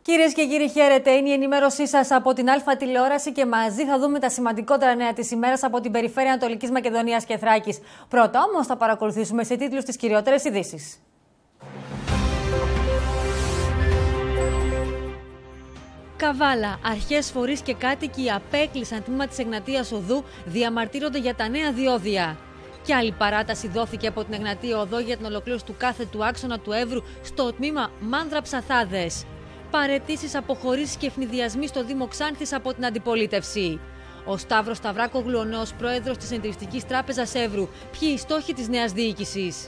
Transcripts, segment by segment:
Κυρίες και κύριοι, χαίρετε. Είναι η ενημέρωσή σας από την Αλφα Τηλεόραση και μαζί θα δούμε τα σημαντικότερα νέα της ημέρας από την περιφέρεια Ανατολικής Μακεδονίας και Θράκης. Πρώτα όμως θα παρακολουθήσουμε σε τίτλους τις κυριότερες ειδήσεις. Καβάλα. Αρχές, φορείς και κάτοικοι απέκλεισαν τμήμα της Εγνατίας Οδού, διαμαρτύρονται για τα νέα διόδια. Και άλλη παράταση δόθηκε από την Εγνατία Οδό για την ολοκλήρωση του κάθετου άξονα του Εύρου στο τμήμα Μάνδρα-Ψαθάδες. Παραιτήσεις, αποχωρήσεις και ευνηδιασμοί στο Δήμο Ξάνθης από την αντιπολίτευση. Ο Σταύρος Σταυράκογλου, ο νέος πρόεδρος της Συντηρητικής Τράπεζας Εύρου. Ποιοι οι στόχοι της νέας διοίκησης.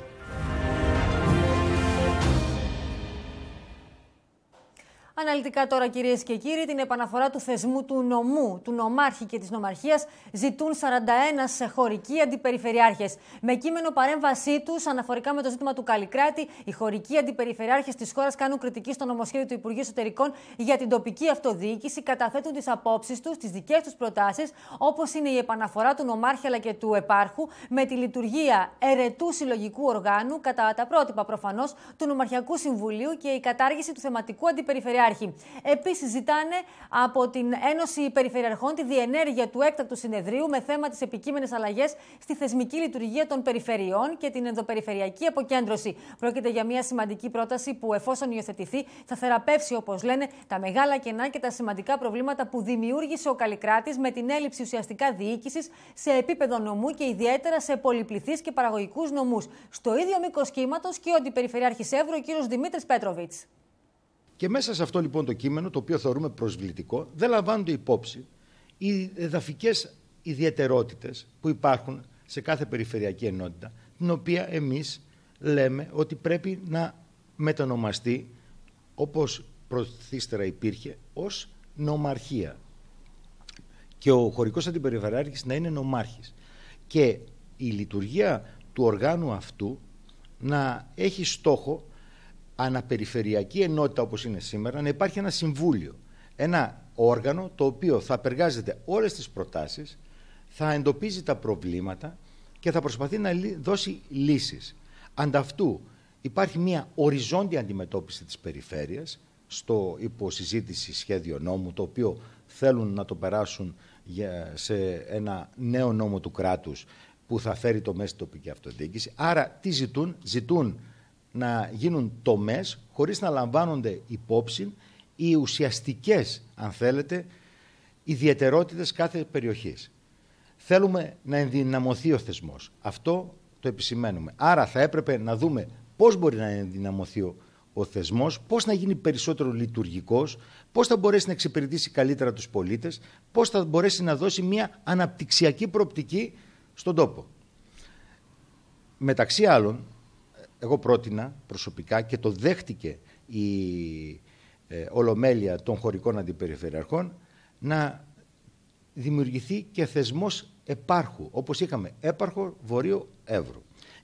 Αναλυτικά τώρα, κυρίες και κύριοι, την επαναφορά του θεσμού του νομού, του νομάρχη και της νομαρχίας ζητούν 41 χωρικοί αντιπεριφερειάρχες. Με κείμενο παρέμβασή τους αναφορικά με το ζήτημα του Καλλικράτη, οι χωρικοί αντιπεριφερειάρχες της χώρας κάνουν κριτική στο νομοσχέδιο του Υπουργείου Εσωτερικών για την τοπική αυτοδιοίκηση, καταθέτουν τις απόψεις τους, τις δικές τους προτάσεις, όπως είναι η επαναφορά του νομάρχη αλλά και του επάρχου, με τη λειτουργία ερετού συλλογικού οργάνου, κατά τα πρότυπα προφανώς του Νομαρχιακού Συμβουλίου και η κατάργηση του θεματικού αντιπεριφερειάρχη. Επίσης, ζητάνε από την Ένωση Περιφερειαρχών τη διενέργεια του έκτακτου συνεδρίου με θέμα τις επικείμενες αλλαγές στη θεσμική λειτουργία των περιφερειών και την ενδοπεριφερειακή αποκέντρωση. Πρόκειται για μια σημαντική πρόταση που, εφόσον υιοθετηθεί, θα θεραπεύσει, όπως λένε, τα μεγάλα κενά και τα σημαντικά προβλήματα που δημιούργησε ο Καλλικράτης με την έλλειψη ουσιαστικά διοίκησης σε επίπεδο νομού και ιδιαίτερα σε πολυπληθείς και παραγωγικούς νομούς. Στο ίδιο μήκος κύματος και ο Αντιπεριφερειάρχης Εύρου, ο κ. Δημήτρης Πέτροβιτς. Και μέσα σε αυτό λοιπόν το κείμενο, το οποίο θεωρούμε προσβλητικό, δεν λαμβάνονται υπόψη οι εδαφικές ιδιαιτερότητες που υπάρχουν σε κάθε περιφερειακή ενότητα, την οποία εμείς λέμε ότι πρέπει να μετανομαστεί, όπως προθύστερα υπήρχε, ως νομαρχία. Και ο χωρικός αντιπεριφερειάρχης να είναι νομάρχης. Και η λειτουργία του οργάνου αυτού να έχει στόχο αναπεριφερειακή ενότητα, όπως είναι σήμερα, να υπάρχει ένα συμβούλιο, ένα όργανο το οποίο θα απεργάζεται όλες τις προτάσεις, θα εντοπίζει τα προβλήματα και θα προσπαθεί να δώσει λύσεις. Ανταυτού υπάρχει μια οριζόντια αντιμετώπιση της περιφέρειας στο υποσυζήτηση σχέδιο νόμου, το οποίο θέλουν να το περάσουν σε ένα νέο νόμο του κράτους που θα φέρει το μέση τοπική αυτοδιοίκηση. Άρα τι ζητούν να γίνουν τομές χωρίς να λαμβάνονται υπόψη οι ουσιαστικές, αν θέλετε, ιδιαιτερότητες κάθε περιοχής. Θέλουμε να ενδυναμωθεί ο θεσμός. Αυτό το επισημαίνουμε. Άρα θα έπρεπε να δούμε πώς μπορεί να ενδυναμωθεί ο θεσμός, πώς να γίνει περισσότερο λειτουργικός, πώς θα μπορέσει να εξυπηρετήσει καλύτερα τους πολίτες, πώς θα μπορέσει να δώσει μια αναπτυξιακή προοπτική στον τόπο. Μεταξύ άλλων, εγώ πρότεινα προσωπικά και το δέχτηκε η Ολομέλεια των χωρικών αντιπεριφερειαρχών να δημιουργηθεί και θεσμός επάρχου, όπως είχαμε έπαρχο Βορείου Εύρου.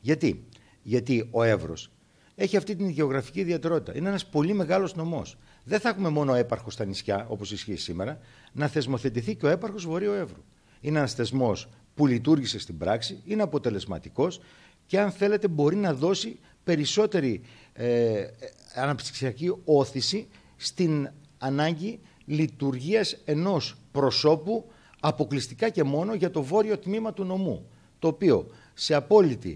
Γιατί ο Εύρος έχει αυτή την γεωγραφική ιδιαιτερότητα. Είναι ένας πολύ μεγάλος νομός. Δεν θα έχουμε μόνο έπαρχο στα νησιά, όπως ισχύει σήμερα, να θεσμοθετηθεί και ο έπαρχος Βορείου Εύρου. Είναι ένας θεσμός που λειτουργήσε στην πράξη, είναι αποτελεσματικός και αν θέλετε μπορεί να δώσει περισσότερη αναπτυξιακή όθηση στην ανάγκη λειτουργίας ενός προσώπου αποκλειστικά και μόνο για το βόρειο τμήμα του νομού, το οποίο σε απόλυτη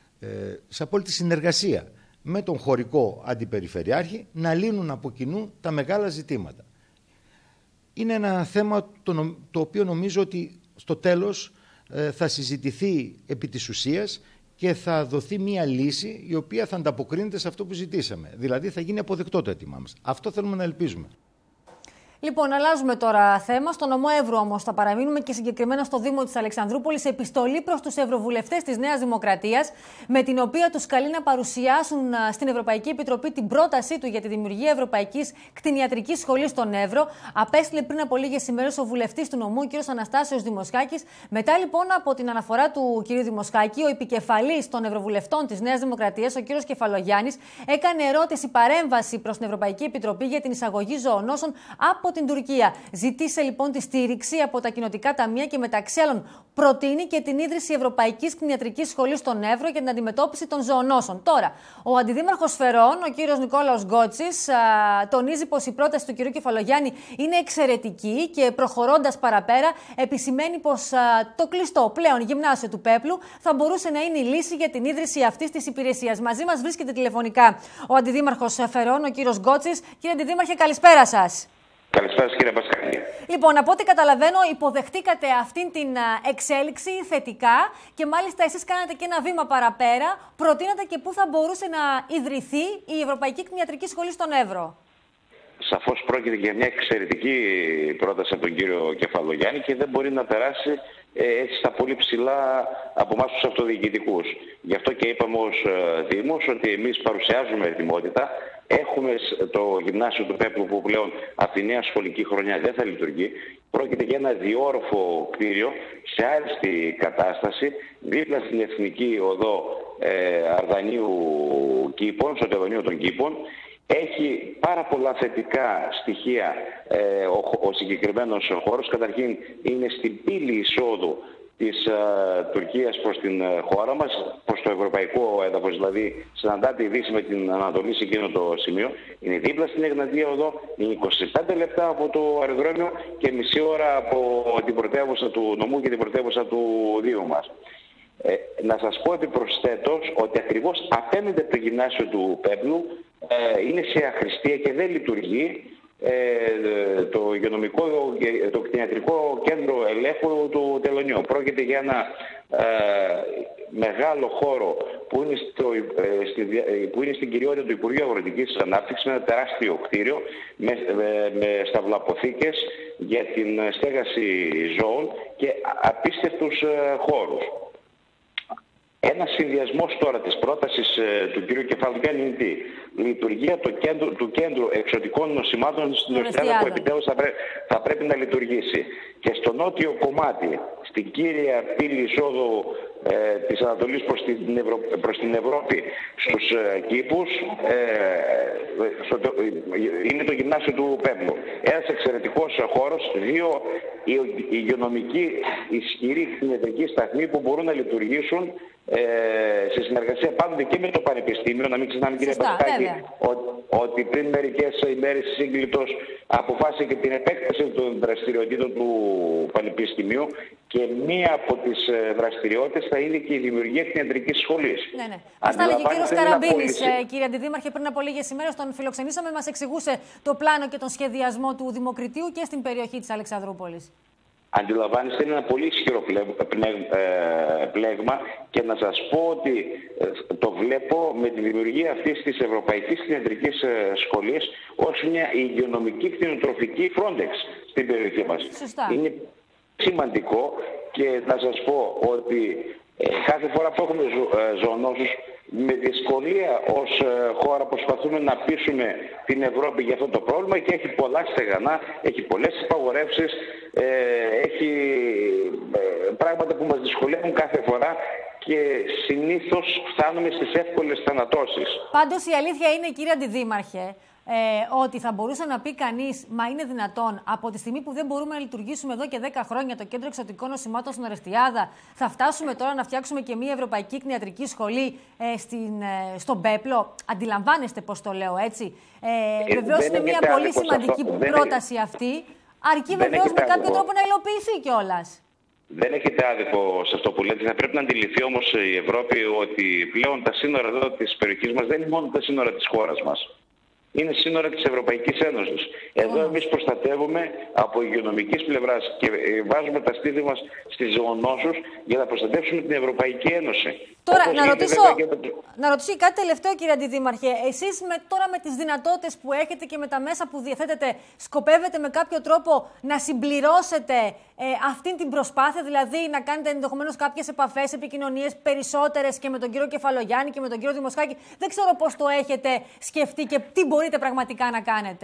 συνεργασία με τον χωρικό αντιπεριφερειάρχη να λύνουν από κοινού τα μεγάλα ζητήματα. Είναι ένα θέμα το οποίο νομίζω ότι στο τέλος θα συζητηθεί επί της ουσίας και θα δοθεί μία λύση η οποία θα ανταποκρίνεται σε αυτό που ζητήσαμε. Δηλαδή θα γίνει αποδεκτό το αίτημά μας. Αυτό θέλουμε να ελπίζουμε. Λοιπόν, αλλάζουμε τώρα θέμα. Στο νομό Εύρου όμως θα παραμείνουμε και συγκεκριμένα στο Δήμο της Αλεξανδρούπολης. Επιστολή προς τους ευρωβουλευτές της Νέας Δημοκρατίας, με την οποία τους καλεί να παρουσιάσουν στην Ευρωπαϊκή Επιτροπή την πρότασή του για τη δημιουργία Ευρωπαϊκής Κτηνιατρικής Σχολής στον Εύρο. Απέστειλε πριν από λίγες ημέρες ο βουλευτής του νομού, κ. Αναστάσιος Δημοσχάκης. Μετά λοιπόν από την αναφορά του κ. Δημοσχάκη, ο επικεφαλής των ευρωβουλευτών της Νέας Δημοκρατίας, ο κ. Κεφαλογιάννης, έκανε ερώτηση παρέμβαση προς την Ευρωπαϊκή Επιτροπή για την εισαγωγή ζωονόσων από από την Τουρκία. Ζήτησε λοιπόν τη στήριξη από τα κοινοτικά ταμεία και μεταξύ άλλων προτείνει και την ίδρυση Ευρωπαϊκής Κτηνιατρικής Σχολής στον Εύρο για την αντιμετώπιση των ζωονόσων. Τώρα, ο αντιδήμαρχος Φερών, ο κύριος Νικόλαος Γκότσης, τονίζει πως η πρόταση του κυρίου Κεφαλογιάννη είναι εξαιρετική και προχωρώντας παραπέρα, επισημαίνει πως το κλειστό πλέον γυμνάσιο του Πέπλου θα μπορούσε να είναι η λύση για την ίδρυση αυτής της υπηρεσίας. Μαζί μας βρίσκεται τηλεφωνικά ο αντιδήμαρχος Φερών, ο κύριος Γκότσης. Κύριε Αντιδήμαρχε, καλησπέρα σας. Καλησπέρα σας, κύριε Πασχάλη. Λοιπόν, από ό,τι καταλαβαίνω, υποδεχτήκατε αυτήν την εξέλιξη θετικά και μάλιστα εσείς κάνατε και ένα βήμα παραπέρα. Προτείνατε και πού θα μπορούσε να ιδρυθεί η Ευρωπαϊκή Κτηνιατρική Σχολή στον Εύρο. Σαφώς πρόκειται για μια εξαιρετική πρόταση από τον κύριο Κεφαλογιάννη και δεν μπορεί να περάσει έτσι στα πολύ ψηλά από εμάς τους αυτοδιοικητικούς. Γι' αυτό και είπαμε ως Δήμος ότι εμείς παρουσιάζουμε ετοιμότητα. Έχουμε το γυμνάσιο του Πέπλου που πλέον από τη νέα σχολική χρονιά δεν θα λειτουργεί. Πρόκειται για ένα διόροφο κτίριο σε άριστη κατάσταση δίπλα στην Εθνική Οδό Αρδανίου Κήπων, στο τελωνείο των Κήπων. Έχει πάρα πολλά θετικά στοιχεία ο συγκεκριμένος χώρος. Καταρχήν είναι στην πύλη εισόδου της Τουρκίας προς την χώρα μας, προς το ευρωπαϊκό έδαφος, δηλαδή συναντά τη Δύση με την Ανατολή σε εκείνο το σημείο. Είναι δίπλα στην Εγνατία Οδό, είναι 25 λεπτά από το αεροδρόμιο και μισή ώρα από την πρωτεύουσα του νομού και την πρωτεύουσα του Δήμου μας. Να σας πω επιπροσθέτως ότι ακριβώς απέναντι από το γυμνάσιο του Πέπλου είναι σε αχρηστία και δεν λειτουργεί το κτηνιατρικό κέντρο ελέγχου του τελωνίου. Πρόκειται για ένα μεγάλο χώρο που είναι στην κυριότητα του Υπουργείου Αγροτικής Ανάπτυξης, με ένα τεράστιο κτίριο με σταυλαποθήκες για την στέγαση ζώων και απίστευτους χώρους. Ένα συνδυασμό τώρα της πρότασης του κ. Κεφαλογιάννη είναι τι? Λειτουργία του κέντρου εξωτικών νοσημάτων στην Ορεστιάδα που επιτέλους θα πρέπει να λειτουργήσει. Και στο νότιο κομμάτι, στην κύρια πύλη εισόδου της Ανατολής προς την Ευρώπη, στους κήπους, είναι το γυμνάσιο του Πέπλου. Ένας εξαιρετικός χώρος, δύο υγειονομικοί ισχυροί κτηνιατρικοί σταθμοί που μπορούν να λειτουργήσουν σε συνεργασία πάντοτε και με το Πανεπιστήμιο. Να μην ξεχνάμε, κύριε Πασχάκη, ότι πριν μερικές ημέρες σύγκλιτος αποφάσισε και την επέκταση των δραστηριοτήτων του Πανεπιστημίου και μία από τις δραστηριότητες θα είναι και η δημιουργία κτηνιατρικής σχολής. Ναι. Αυτά λέγει ο κύριος Καραμπίνης, κύριε Αντιδήμαρχε, πριν από λίγες ημέρες τον φιλοξενήσαμε, μας εξηγούσε το πλάνο και τον σχεδιασμό του Δημοκριτείου και στην περιοχή της Αλεξανδρούπολης. Αντιλαμβάνεστε, είναι ένα πολύ ισχυρό πλέγμα και να σας πω ότι το βλέπω με τη δημιουργία αυτής της Ευρωπαϊκής Κτηνιατρικής Σχολής ως μια υγειονομική κτηνοτροφική Frontex στην περιοχή μας. Σωστά. Είναι σημαντικό και να σας πω ότι κάθε φορά που έχουμε ζωονόσους, με δυσκολία ως χώρα προσπαθούμε να πείσουμε την Ευρώπη για αυτό το πρόβλημα και έχει πολλά στεγανά, έχει πολλές υπαγορεύσεις, έχει πράγματα που μας δυσκολεύουν κάθε φορά και συνήθως φτάνουμε στις εύκολες θανατώσεις. Πάντως η αλήθεια είναι, κύριε Αντιδήμαρχε, ότι θα μπορούσε να πει κανείς, μα είναι δυνατόν από τη στιγμή που δεν μπορούμε να λειτουργήσουμε εδώ και 10 χρόνια το Κέντρο Εξωτικών Νοσημάτων στην Ορεστιάδα, θα φτάσουμε τώρα να φτιάξουμε και μια Ευρωπαϊκή Κτηνιατρική Σχολή στον Πέπλο? Αντιλαμβάνεστε πώς το λέω, έτσι? Βεβαίως είναι μια πολύ σημαντική πρόταση αυτή, αρκεί βεβαίως με κάποιο τρόπο να υλοποιηθεί κιόλας. Δεν έχετε άδικο σε αυτό που λέτε. Θα πρέπει να αντιληφθεί όμως η Ευρώπη ότι πλέον τα σύνορα εδώ της περιοχής μας δεν είναι μόνο τα σύνορα της χώρας μας. Είναι σύνορα της Ευρωπαϊκής Ένωσης. Εδώ εμείς προστατεύουμε από υγειονομικής πλευράς και βάζουμε τα στήθη μας στις ζωονόσους για να προστατεύσουμε την Ευρωπαϊκή Ένωση. Τώρα, να ρωτήσω κάτι τελευταίο, κύριε Αντιδήμαρχε. Εσείς τώρα με τις δυνατότητες που έχετε και με τα μέσα που διαθέτετε, σκοπεύετε με κάποιο τρόπο να συμπληρώσετε αυτή την προσπάθεια, δηλαδή να κάνετε ενδεχομένως κάποιες επαφές, επικοινωνίες περισσότερες και με τον κύριο Κεφαλογιάννη και με τον κύριο Δημοσχάκη? Δεν ξέρω πώς το έχετε σκεφτεί και τι μπορείτε πραγματικά να κάνετε.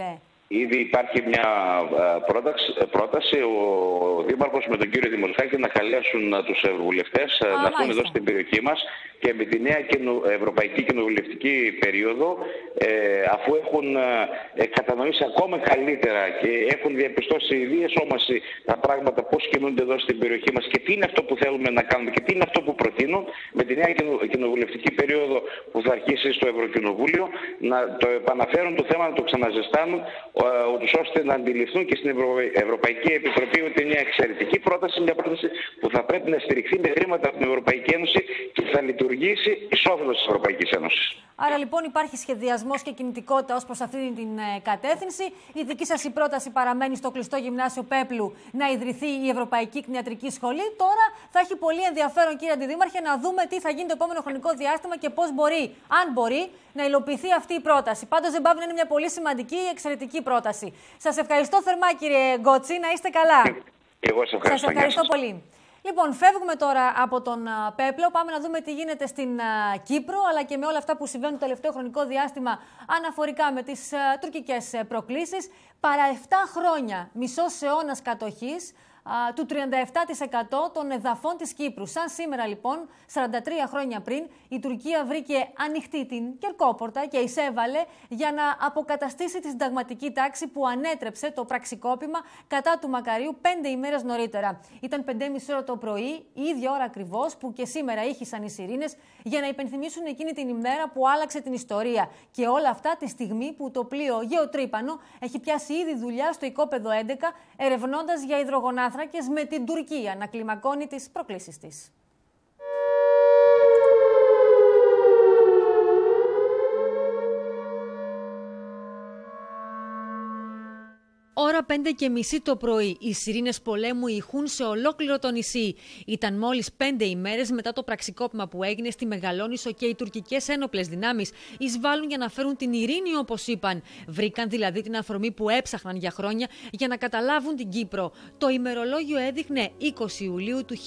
Ήδη υπάρχει μια πρόταση ο Δήμαρχος με τον κύριο Δημοσχάκη να καλέσουν τους ευρωβουλευτές να έρθουν εδώ στην περιοχή μας και με τη νέα ευρωπαϊκή κοινοβουλευτική περίοδο, αφού έχουν κατανοήσει ακόμα καλύτερα και έχουν διαπιστώσει διεσόμαση τα πράγματα, πώς κινούνται εδώ στην περιοχή μας και τι είναι αυτό που θέλουμε να κάνουμε και τι είναι αυτό που προτείνουν, με τη νέα κοινοβουλευτική περίοδο που θα αρχίσει στο Ευρωκοινοβούλιο, να το επαναφέρουν το θέμα, να το ξαναζεστάνουν, ώστε να αντιληφθούν και στην Ευρωπαϊκή Επιτροπή ότι είναι μια εξαιρετική πρόταση, μια πρόταση που θα πρέπει να στηριχθεί με χρήματα από την Ευρωπαϊκή Ένωση και θα λειτουργήσει εις όφελος της Ευρωπαϊκής Ένωσης. Άρα λοιπόν υπάρχει σχεδιασμός και κινητικότητα ως προς αυτή την κατεύθυνση. Η δική σας η πρόταση παραμένει στο κλειστό γυμνάσιο Πέπλου να ιδρυθεί η Ευρωπαϊκή Κτηνιατρική Σχολή. Τώρα θα έχει πολύ ενδιαφέρον, κύριε Αντιδήμαρχε, να δούμε τι θα γίνει το επόμενο χρονικό διάστημα και πώς μπορεί, αν μπορεί, να υλοποιηθεί αυτή η πρόταση. Πάντως δεν πάβει να είναι μια πολύ σημαντική, εξαιρετική πρόταση. Σας ευχαριστώ θερμά, κύριε Γκότσι, να είστε καλά. Εγώ σας ευχαριστώ πολύ. Λοιπόν, φεύγουμε τώρα από τον Πέπλο. Πάμε να δούμε τι γίνεται στην Κύπρο, αλλά και με όλα αυτά που συμβαίνουν το τελευταίο χρονικό διάστημα αναφορικά με τις τουρκικές προκλήσεις. Παρά 7 χρόνια, μισός αιώνας κατοχής του 37% των εδαφών της Κύπρου. Σαν σήμερα λοιπόν, 43 χρόνια πριν, η Τουρκία βρήκε ανοιχτή την Κερκόπορτα και εισέβαλε για να αποκαταστήσει τη συνταγματική τάξη που ανέτρεψε το πραξικόπημα κατά του Μακαρίου 5 ημέρες νωρίτερα. Ήταν 5:30 ώρα το πρωί, η ίδια ώρα ακριβώς που και σήμερα ήχησαν οι σιρήνες για να υπενθυμίσουν εκείνη την ημέρα που άλλαξε την ιστορία. Και όλα αυτά τη στιγμή που το πλοίο Γεωτρύπανο έχει πιάσει ήδη δουλειά στο οικόπεδο 11, ερευνώντας για υδρογονάθρακες με την Τουρκία να κλιμακώνει τις προκλήσεις της. Ώρα 5:30 το πρωί, οι σιρήνες πολέμου ηχούν σε ολόκληρο το νησί. Ήταν μόλις 5 ημέρες μετά το πραξικόπημα που έγινε στη Μεγαλόνισσο και οι τουρκικές ένοπλες δυνάμεις εισβάλλουν για να φέρουν την ειρήνη, όπως είπαν. Βρήκαν δηλαδή την αφορμή που έψαχναν για χρόνια για να καταλάβουν την Κύπρο. Το ημερολόγιο έδειχνε 20 Ιουλίου του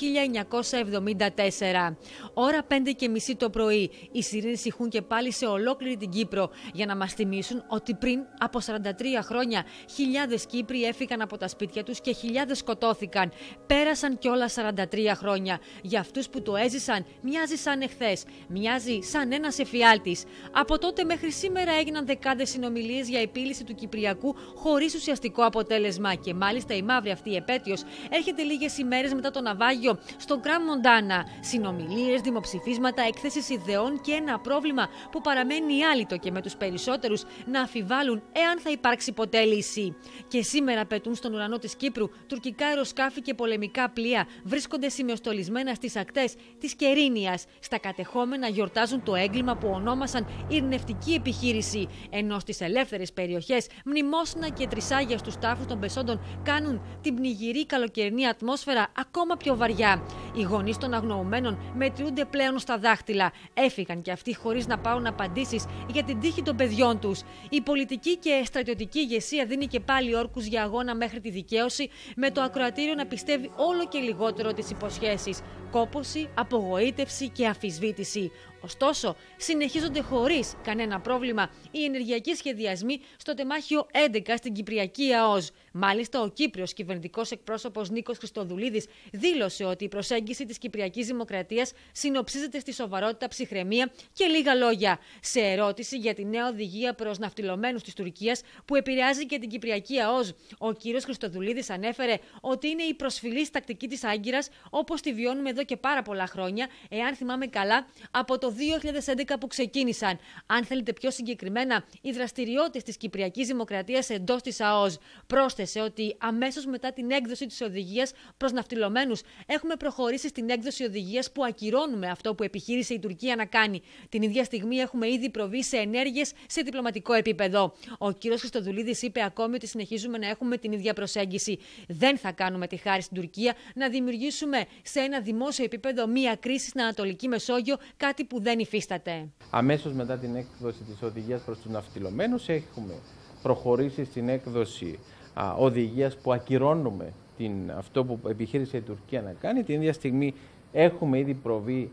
1974. Ώρα 5:30 το πρωί, οι σιρήνες ηχούν και πάλι σε ολόκληρη την Κύπρο για να μας θυμίσουν ότι πριν από 43 χρόνια χιλιάδες Κύπροι έφυγαν από τα σπίτια τους και χιλιάδες σκοτώθηκαν. Πέρασαν κιόλα 43 χρόνια. Για αυτούς που το έζησαν, μοιάζει σαν εχθές. Μοιάζει σαν ένας εφιάλτης. Από τότε μέχρι σήμερα έγιναν δεκάδες συνομιλίες για επίλυση του Κυπριακού χωρίς ουσιαστικό αποτέλεσμα. Και μάλιστα η μαύρη αυτή επέτειος έρχεται λίγες ημέρες μετά το ναυάγιο στο Γκραν Μοντάνα. Συνομιλίες, δημοψηφίσματα, έκθεσεις ιδεών και ένα πρόβλημα που παραμένει άλυτο και με τους περισσότερους να αμφιβάλλουν εάν θα υπάρξει ποτέ λύση. Και σήμερα πετούν στον ουρανό της Κύπρου τουρκικά αεροσκάφη και πολεμικά πλοία. Βρίσκονται σημειοστολισμένα στις ακτές της Κερίνιας. Στα κατεχόμενα γιορτάζουν το έγκλημα που ονόμασαν ειρηνευτική επιχείρηση. Ενώ στις ελεύθερες περιοχές μνημόσυνα και τρισάγια στους τάφους των πεσόντων κάνουν την πνιγυρή καλοκαιρινή ατμόσφαιρα ακόμα πιο βαριά. Οι γονείς των αγνοωμένων μετριούνται πλέον στα δάχτυλα. Έφυγαν κι αυτοί χωρίς να πάρουν απαντήσεις για την τύχη των παιδιών τους. Η πολιτική και στρατιωτική ηγεσία δίνει και πάλι όρκους για αγώνα μέχρι τη δικαίωση, με το ακροατήριο να πιστεύει όλο και λιγότερο τις υποσχέσεις. Κόπωση, απογοήτευση και αμφισβήτηση. Ωστόσο, συνεχίζονται χωρίς κανένα πρόβλημα οι ενεργειακοί σχεδιασμοί στο τεμάχιο 11 στην Κυπριακή ΑΟΣ. Μάλιστα, ο Κύπριος κυβερνητικός εκπρόσωπος Νίκος Χριστοδουλίδης δήλωσε ότι η προσέγγιση της Κυπριακής Δημοκρατίας συνοψίζεται στη σοβαρότητα, ψυχραιμία και λίγα λόγια. Σε ερώτηση για τη νέα οδηγία προς ναυτιλωμένους της Τουρκίας που επηρεάζει και την Κυπριακή ΑΟΣ, ο κύριος Χριστοδουλίδης ανέφερε ότι είναι η προσφυλής τακτική της Άγκυρας, όπως τη βιώνουμε εδώ και πάρα πολλά χρόνια, εάν θυμάμαι καλά, από το 2011 που ξεκίνησαν. Αν θέλετε πιο συγκεκριμένα, οι δραστηριότητες της Κυπριακής Δημοκρατίας εντός της ΑΟΣ. Πρόσθεσε ότι αμέσως μετά την έκδοση της οδηγίας προς ναυτιλωμένους έχουμε προχωρήσει στην έκδοση οδηγίας που ακυρώνουμε αυτό που επιχείρησε η Τουρκία να κάνει. Την ίδια στιγμή έχουμε ήδη προβεί σε ενέργειες σε διπλωματικό επίπεδο. Ο κ. Χριστοδουλίδης είπε ακόμη ότι συνεχίζουμε να έχουμε την ίδια προσέγγιση. Δεν θα κάνουμε τη χάρη στην Τουρκία να δημιουργήσουμε σε ένα δημόσιο επίπεδο μία κρίση στην Ανατολική Μεσόγειο, κάτι που δεν υφίσταται. Αμέσως μετά την έκδοση της οδηγίας προς τους ναυτιλωμένους έχουμε προχωρήσει στην έκδοση οδηγίας που ακυρώνουμε αυτό που επιχείρησε η Τουρκία να κάνει. Την ίδια στιγμή έχουμε ήδη προβεί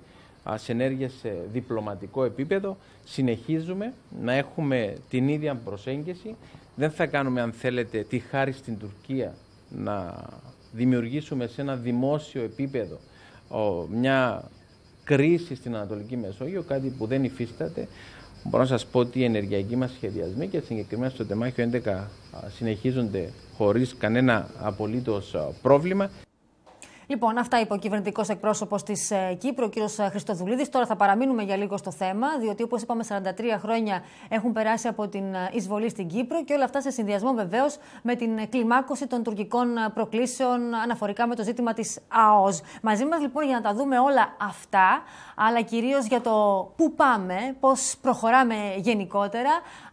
σε ενέργειες σε διπλωματικό επίπεδο. Συνεχίζουμε να έχουμε την ίδια προσέγγιση. Δεν θα κάνουμε, αν θέλετε, τη χάρη στην Τουρκία να δημιουργήσουμε σε ένα δημόσιο επίπεδο μια κρίση στην Ανατολική Μεσόγειο, κάτι που δεν υφίσταται. Μπορώ να σας πω ότι οι ενεργειακοί μας σχεδιασμοί και συγκεκριμένα στο τεμάχιο 11 συνεχίζονται χωρίς κανένα απολύτως πρόβλημα. Λοιπόν, αυτά είπε ο κυβερνητικός εκπρόσωπος της Κύπρου, ο κύριος Χριστοδουλίδης. Τώρα θα παραμείνουμε για λίγο στο θέμα, διότι όπως είπαμε, 43 χρόνια έχουν περάσει από την εισβολή στην Κύπρο και όλα αυτά σε συνδυασμό βεβαίως με την κλιμάκωση των τουρκικών προκλήσεων αναφορικά με το ζήτημα της ΑΟΣ. Μαζί μας λοιπόν για να τα δούμε όλα αυτά, αλλά κυρίως για το πού πάμε, πώς προχωράμε γενικότερα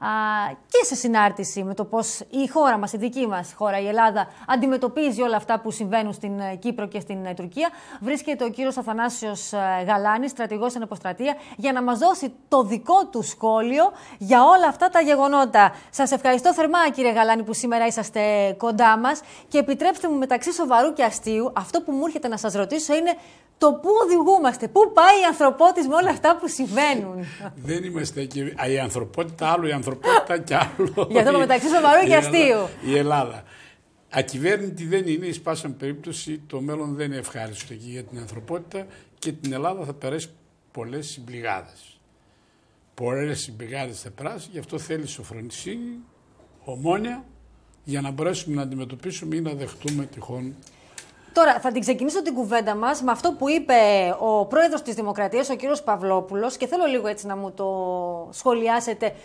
και σε συνάρτηση με το πώς η χώρα μας, η δική μας χώρα, η Ελλάδα, αντιμετωπίζει όλα αυτά που συμβαίνουν στην Κύπρο και στην Τουρκία. Βρίσκεται ο κύριος Αθανάσιος Γαλάνης, στρατηγός εν αποστρατεία, για να μας δώσει το δικό του σχόλιο για όλα αυτά τα γεγονότα. Σας ευχαριστώ θερμά, κύριε Γαλάνη, που σήμερα είσαστε κοντά μας και επιτρέψτε μου μεταξύ σοβαρού και αστείου, αυτό που μου έρχεται να σας ρωτήσω είναι το πού οδηγούμαστε, πού πάει η ανθρωπότης με όλα αυτά που συμβαίνουν. Δεν είμαστε και η ανθρωπότητα άλλο, η ανθρωπότητα κι άλλο. Για αυτό μεταξύ σοβαρού και αστείου. Η Ελλάδα. Ακυβέρνητη δεν είναι, εις πάσαν περίπτωση το μέλλον δεν είναι ευχάριστο και για την ανθρωπότητα και την Ελλάδα θα περάσει πολλές συμπληγάδες. Πολλές συμπληγάδες θα περάσει, γι' αυτό θέλει σοφρονησύνη, ομόνοια, για να μπορέσουμε να αντιμετωπίσουμε ή να δεχτούμε τυχόν. Τώρα θα την ξεκινήσω την κουβέντα μας με αυτό που είπε ο πρόεδρος της Δημοκρατίας, ο κύριος Παυλόπουλος, και θέλω λίγο έτσι να μου το σχολιάσετε.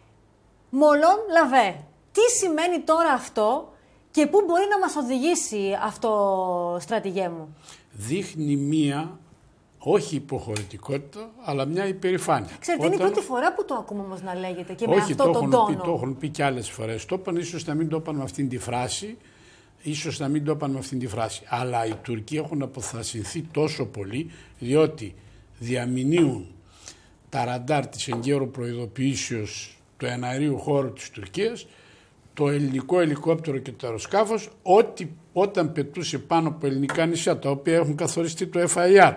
Μολόν λαβέ. Τι σημαίνει τώρα αυτό και πού μπορεί να μας οδηγήσει αυτό, στρατηγέ μου? Δείχνει μία, όχι υποχωρητικότητα, αλλά μια υπερηφάνεια. Ξέρετε, είναι η πρώτη φορά που το ακούμε όμως να λέγεται και με αυτό τον τόνο. Το έχουν πει και άλλες φορές. Το είπαν, ίσως να μην το είπαν με αυτήν τη φράση, ίσως να μην το είπαν με αυτήν τη φράση. Αλλά οι Τούρκοι έχουν αποθασινθεί τόσο πολύ, διότι διαμηνύουν τα ραντάρ της εγκαίρου προειδοποιήσεως του εναερίου χώρου της Τουρκίας, το ελληνικό ελικόπτερο και το αεροσκάφος, όταν πετούσε πάνω από ελληνικά νησιά, τα οποία έχουν καθοριστεί το FIR,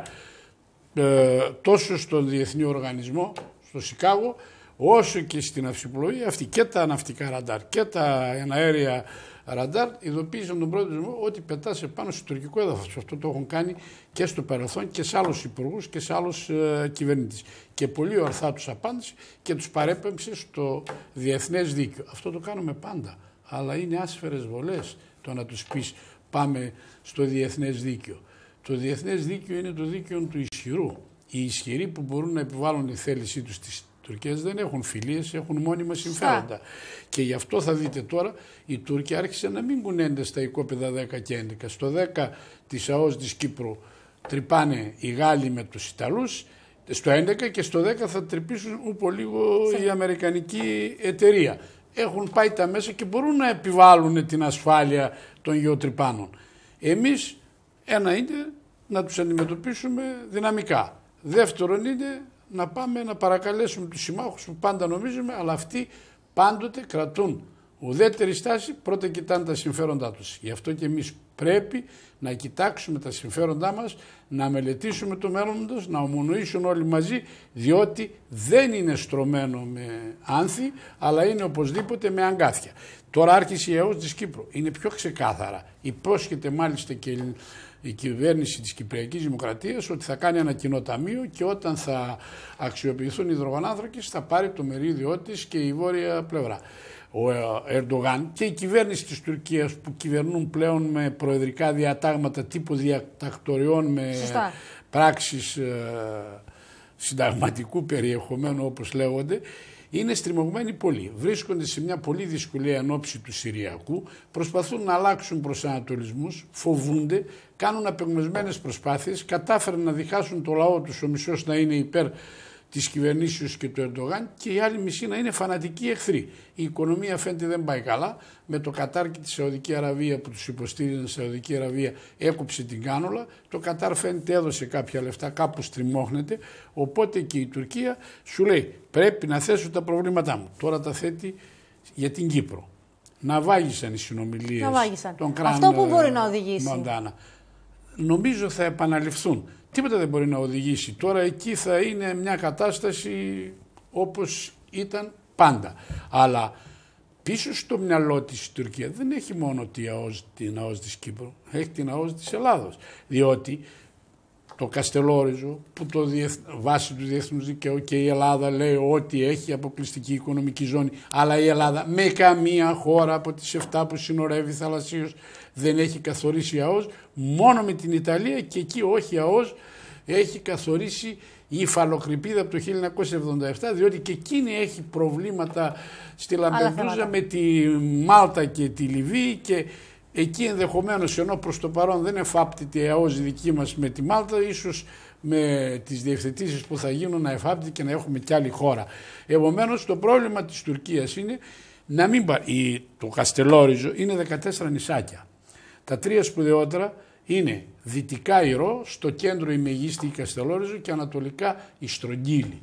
τόσο στον Διεθνή Οργανισμό, στο Σικάγο, όσο και στην αυσιπλοεία αυτή, και τα ναυτικά ραντάρ και τα εναέρια ραντάρ ειδοποίησαν τον πρόεδρο ότι πετάσε πάνω στο τουρκικό έδαφος. Αυτό το έχουν κάνει και στο παρελθόν και σε άλλους υπουργούς και σε άλλους κυβερνήτες. Και πολύ ορθά τους απάντησε και τους παρέπεμψε στο διεθνές δίκαιο. Αυτό το κάνουμε πάντα. Αλλά είναι άσφαιρες βολές το να τους πεις πάμε στο διεθνές δίκαιο. Το διεθνές δίκαιο είναι το δίκαιο του ισχυρού. Οι ισχυροί που μπορούν να επιβάλλουν τη θέλησή τους στις Τουρκίες δεν έχουν φιλίες, έχουν μόνιμα συμφέροντα. Και γι' αυτό θα δείτε τώρα οι Τούρκοι άρχισαν να μην κουνένται στα οικόπεδα 10 και 11. Στο 10 της ΑΟΣ της Κύπρου τρυπάνε οι Γάλλοι με τους Ιταλούς, στο 11 και στο 10 θα τρυπήσουν ούπο λίγο η αμερικανική εταιρεία. Έχουν πάει τα μέσα και μπορούν να επιβάλλουν την ασφάλεια των γεωτρυπάνων. Εμείς ένα είναι να τους αντιμετωπίσουμε δυναμικά. Δεύτερον είναι να πάμε να παρακαλέσουμε τους συμμάχους που πάντα νομίζουμε, αλλά αυτοί πάντοτε κρατούν ουδέτερη στάση, πρώτα κοιτάνε τα συμφέροντά τους. Γι' αυτό και εμείς πρέπει να κοιτάξουμε τα συμφέροντά μας, να μελετήσουμε το μέλλον τους, να ομονοήσουν όλοι μαζί, διότι δεν είναι στρωμένο με άνθη, αλλά είναι οπωσδήποτε με αγκάθια. Τώρα άρχισε η ΑΟΣ της Κύπρου. Είναι πιο ξεκάθαρα. Υπόσχεται μάλιστα και η κυβέρνηση της Κυπριακής Δημοκρατίας ότι θα κάνει ένα κοινό ταμείο και όταν θα αξιοποιηθούν οι υδρογονάνθρακες θα πάρει το μερίδιό της και η βόρεια πλευρά. Ο Ερντογάν και η κυβέρνηση της Τουρκίας που κυβερνούν πλέον με προεδρικά διατάγματα τύπου διατακτοριών με πράξεις συνταγματικού περιεχομένου όπως λέγονται, είναι στριμωγμένοι πολύ. Βρίσκονται σε μια πολύ δυσκολία εν ώψη του Συριακού, προσπαθούν να αλλάξουν προσανατολισμούς, φοβούνται, κάνουν απεγνωσμένες προσπάθειες, κατάφεραν να διχάσουν το λαό τους, ο μισός να είναι υπέρ της κυβερνήσεως και του Ερντογάν και οι άλλοι μισοί να είναι φανατικοί εχθροί. Η οικονομία φαίνεται δεν πάει καλά. Με το Κατάρ και τη Σαουδική Αραβία που τους υποστήριζαν, η Σαουδική Αραβία έκοψε την κάνολα. Το Κατάρ φαίνεται έδωσε κάποια λεφτά, κάπου στριμώχνεται. Οπότε και η Τουρκία σου λέει πρέπει να θέσω τα προβλήματά μου. Τώρα τα θέτει για την Κύπρο. Να βάγισαν οι συνομιλίες των Κράν. Αυτό που μπορεί να οδηγήσει. Μοντάνα. Νομίζω θα επαναληφθούν. τίποτα δεν μπορεί να οδηγήσει. Τώρα εκεί θα είναι μια κατάσταση όπως ήταν πάντα. Αλλά πίσω στο μυαλό της η Τουρκία δεν έχει μόνο την ΑΟΣ της Κύπρου, έχει την ΑΟΣ της Ελλάδος. Διότι το Καστελόριζο, που βάσει του διεθνούς δικαίου και η Ελλάδα λέει ότι έχει αποκλειστική οικονομική ζώνη, αλλά η Ελλάδα με καμία χώρα από τις 7 που συνορεύει θαλασσίως δεν έχει καθορίσει ΑΟΣ, μόνο με την Ιταλία, και εκεί όχι ΑΟΣ, έχει καθορίσει η υφαλοκρηπίδα από το 1977, διότι και εκείνη έχει προβλήματα στη Λαμπεντούζα με τη Μάλτα και τη Λιβύη, και εκεί ενδεχομένως, ενώ προς το παρόν δεν εφάπτεται η ΑΟΣ δική μας με τη Μάλτα, ίσως με τις διευθετήσεις που θα γίνουν να εφάπτεται και να έχουμε κι άλλη χώρα. Επομένως το πρόβλημα της Τουρκίας είναι να μην το Καστελόριζο είναι 14 νησάκια. Τα 3 σπουδαιότερα είναι δυτικά η Ρο, στο κέντρο η Μεγίστη η Καστελόριζο και ανατολικά η Στρογγύλη.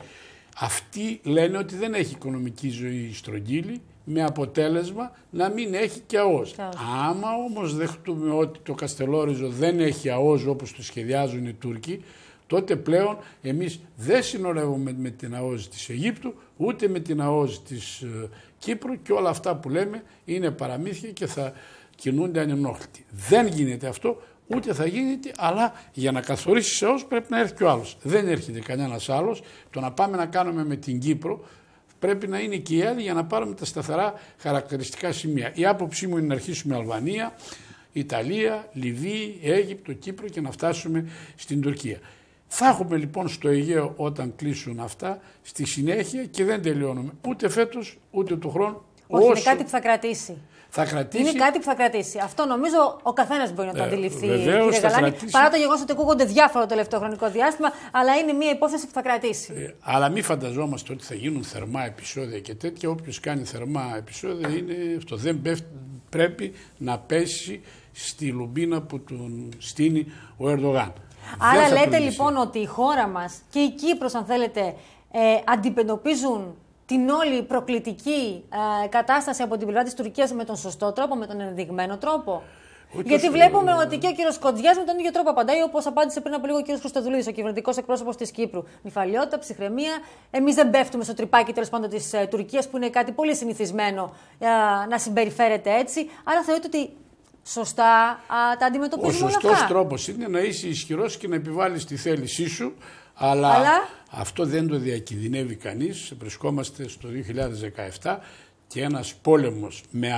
Αυτοί λένε ότι δεν έχει οικονομική ζωή η Στρογγύλη, με αποτέλεσμα να μην έχει και ΑΟΣ. Άμα όμως δεχτούμε ότι το Καστελόριζο δεν έχει ΑΟΣ όπως το σχεδιάζουν οι Τούρκοι, τότε πλέον εμείς δεν συνορεύουμε με την ΑΟΣ της Αιγύπτου, ούτε με την ΑΟΣ της Κύπρου, και όλα αυτά που λέμε είναι παραμύθια και θα κινούνται ανενόχλητοι. Δεν γίνεται αυτό, ούτε θα γίνεται, αλλά για να καθορίσεις ΑΟΣ πρέπει να έρθει και ο άλλος. Δεν έρχεται κανένας άλλος. Το να πάμε να κάνουμε με την Κύπρο, πρέπει να είναι και οι άλλοι για να πάρουμε τα σταθερά χαρακτηριστικά σημεία. Η άποψή μου είναι να αρχίσουμε Αλβανία, Ιταλία, Λιβύη, Αίγυπτο, Κύπρο και να φτάσουμε στην Τουρκία. Θα έχουμε λοιπόν στο Αιγαίο, όταν κλείσουν αυτά, στη συνέχεια, και δεν τελειώνουμε ούτε φέτος ούτε του χρόνου. Όχι, είναι κάτι που θα κρατήσει. Θα κρατήσει. Είναι κάτι που θα κρατήσει. Αυτό νομίζω ο καθένας μπορεί να το αντιληφθεί, βεβαίως, κύριε Γαλάνη. Παρά το γεγονός ότι ακούγονται διάφορα το τελευταίο χρονικό διάστημα, αλλά είναι μια υπόθεση που θα κρατήσει. Αλλά μην φανταζόμαστε ότι θα γίνουν θερμά επεισόδια και τέτοια. Όποιος κάνει θερμά επεισόδια είναι αυτό. Δεν πρέπει να πέσει στη λουμπίνα που τον στείνει ο Ερντογάν. Άρα λέτε λοιπόν ότι η χώρα μας και η Κύπρος, αν θέλετε, αντιμετωπίζουν την όλη προκλητική κατάσταση από την πλευρά της Τουρκίας με τον σωστό τρόπο, με τον ενδειγμένο τρόπο. Γιατί βλέπουμε ότι και ο κύριος Κοντζιάς με τον ίδιο τρόπο απαντάει, όπως απάντησε πριν από λίγο ο κύριος Χριστοδουλίδης, ο κυβερνητικός εκπρόσωπος της Κύπρου. Νηφαλιότητα, ψυχραιμία. Εμείς δεν πέφτουμε στο τρυπάκι τέλος πάντων της Τουρκίας, που είναι κάτι πολύ συνηθισμένο να συμπεριφέρεται έτσι. Άρα θεωρείτε ότι σωστά τα αντιμετωπίζουμε όλα αυτά. Ο σωστός τρόπος είναι να είσαι ισχυρός και να επιβάλλεις τη θέλησή σου, αλλά αυτό δεν το διακινδυνεύει κανείς. Βρισκόμαστε στο 2017 και ένας πόλεμος με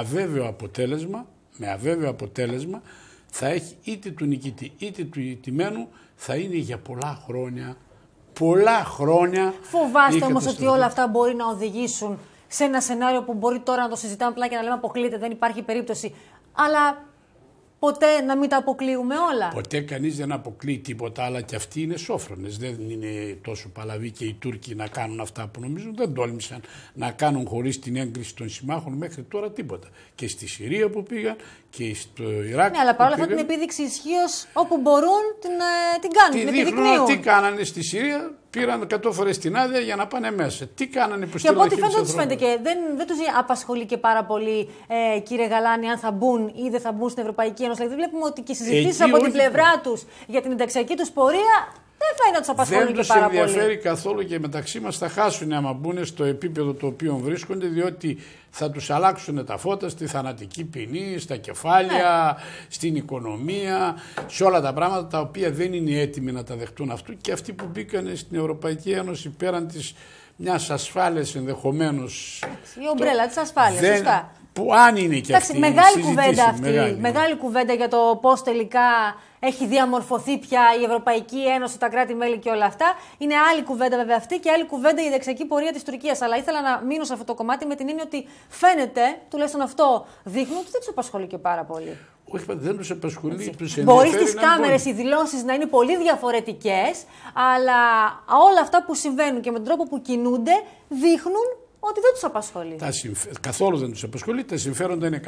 αβέβαιο αποτέλεσμα θα έχει είτε του νικητή είτε του ηττημένου, θα είναι για πολλά χρόνια. Πολλά χρόνια. Φοβάστε όμως ότι όλα αυτά μπορεί να οδηγήσουν σε ένα σενάριο που μπορεί τώρα να το συζητάμε απλά και να λέμε αποκλείεται, δεν υπάρχει περίπτωση, αλλά ποτέ να μην τα αποκλείουμε όλα. Ποτέ κανείς δεν αποκλείει τίποτα, αλλά και αυτοί είναι σόφρονες. Δεν είναι τόσο παλαβοί και οι Τούρκοι να κάνουν αυτά που νομίζουν. Δεν τόλμησαν να κάνουν χωρίς την έγκριση των συμμάχων μέχρι τώρα τίποτα. Και στη Συρία που πήγαν και στο Ιράκ. Ναι, αλλά παρόλα αυτά την επίδειξη ισχύως όπου μπορούν την κάνουν. Την επιδεικνύουν. Τι κάνανε στη Συρία, πήραν 100 φορές την άδεια για να πάνε μέσα. Τι κάνανε που και από ό,τι φαίνεται τους φαίνεται και δεν τους απασχολεί και πάρα πολύ, κύριε Γαλάνη, αν θα μπουν ή δεν θα μπουν στην Ευρωπαϊκή Ένωση. Δηλαδή βλέπουμε ότι και οι συζητήσεις από την πλευρά τους για την ενταξιακή τους πορεία δεν φαίνεται να τους απασχολεί και πάρα πολύ. Δεν τους ενδιαφέρει καθόλου και μεταξύ μας θα χάσουν άμα μπουν στο επίπεδο το οποίο βρίσκονται, διότι θα τους αλλάξουν τα φώτα στη θανατική ποινή, στα κεφάλια, στην οικονομία, σε όλα τα πράγματα τα οποία δεν είναι έτοιμοι να τα δεχτούν αυτού, και αυτοί που μπήκαν στην Ευρωπαϊκή Ένωση πέραν της μιας ασφάλειας ενδεχομένως. Η ομπρέλα της ασφάλειας, σωστά. Που αν είναι και αυτή. Μεγάλη κουβέντα αυτή. Μεγάλη κουβέντα για το πώς τελικά έχει διαμορφωθεί πια η Ευρωπαϊκή Ένωση, τα κράτη-μέλη και όλα αυτά. Είναι άλλη κουβέντα βέβαια αυτή και άλλη κουβέντα η ενταξιακή πορεία της Τουρκίας. Αλλά ήθελα να μείνω σε αυτό το κομμάτι με την έννοια ότι φαίνεται, τουλάχιστον αυτό δείχνουν, ότι δεν τους απασχολεί και πάρα πολύ. Όχι, δεν τους απασχολεί. Μπορεί στις κάμερες οι δηλώσεις να είναι πολύ διαφορετικές, αλλά όλα αυτά που συμβαίνουν και με τον τρόπο που κινούνται δείχνουν ότι δεν τους απασχολεί. Καθόλου δεν τους απασχολεί. Τα συμφέροντα είναι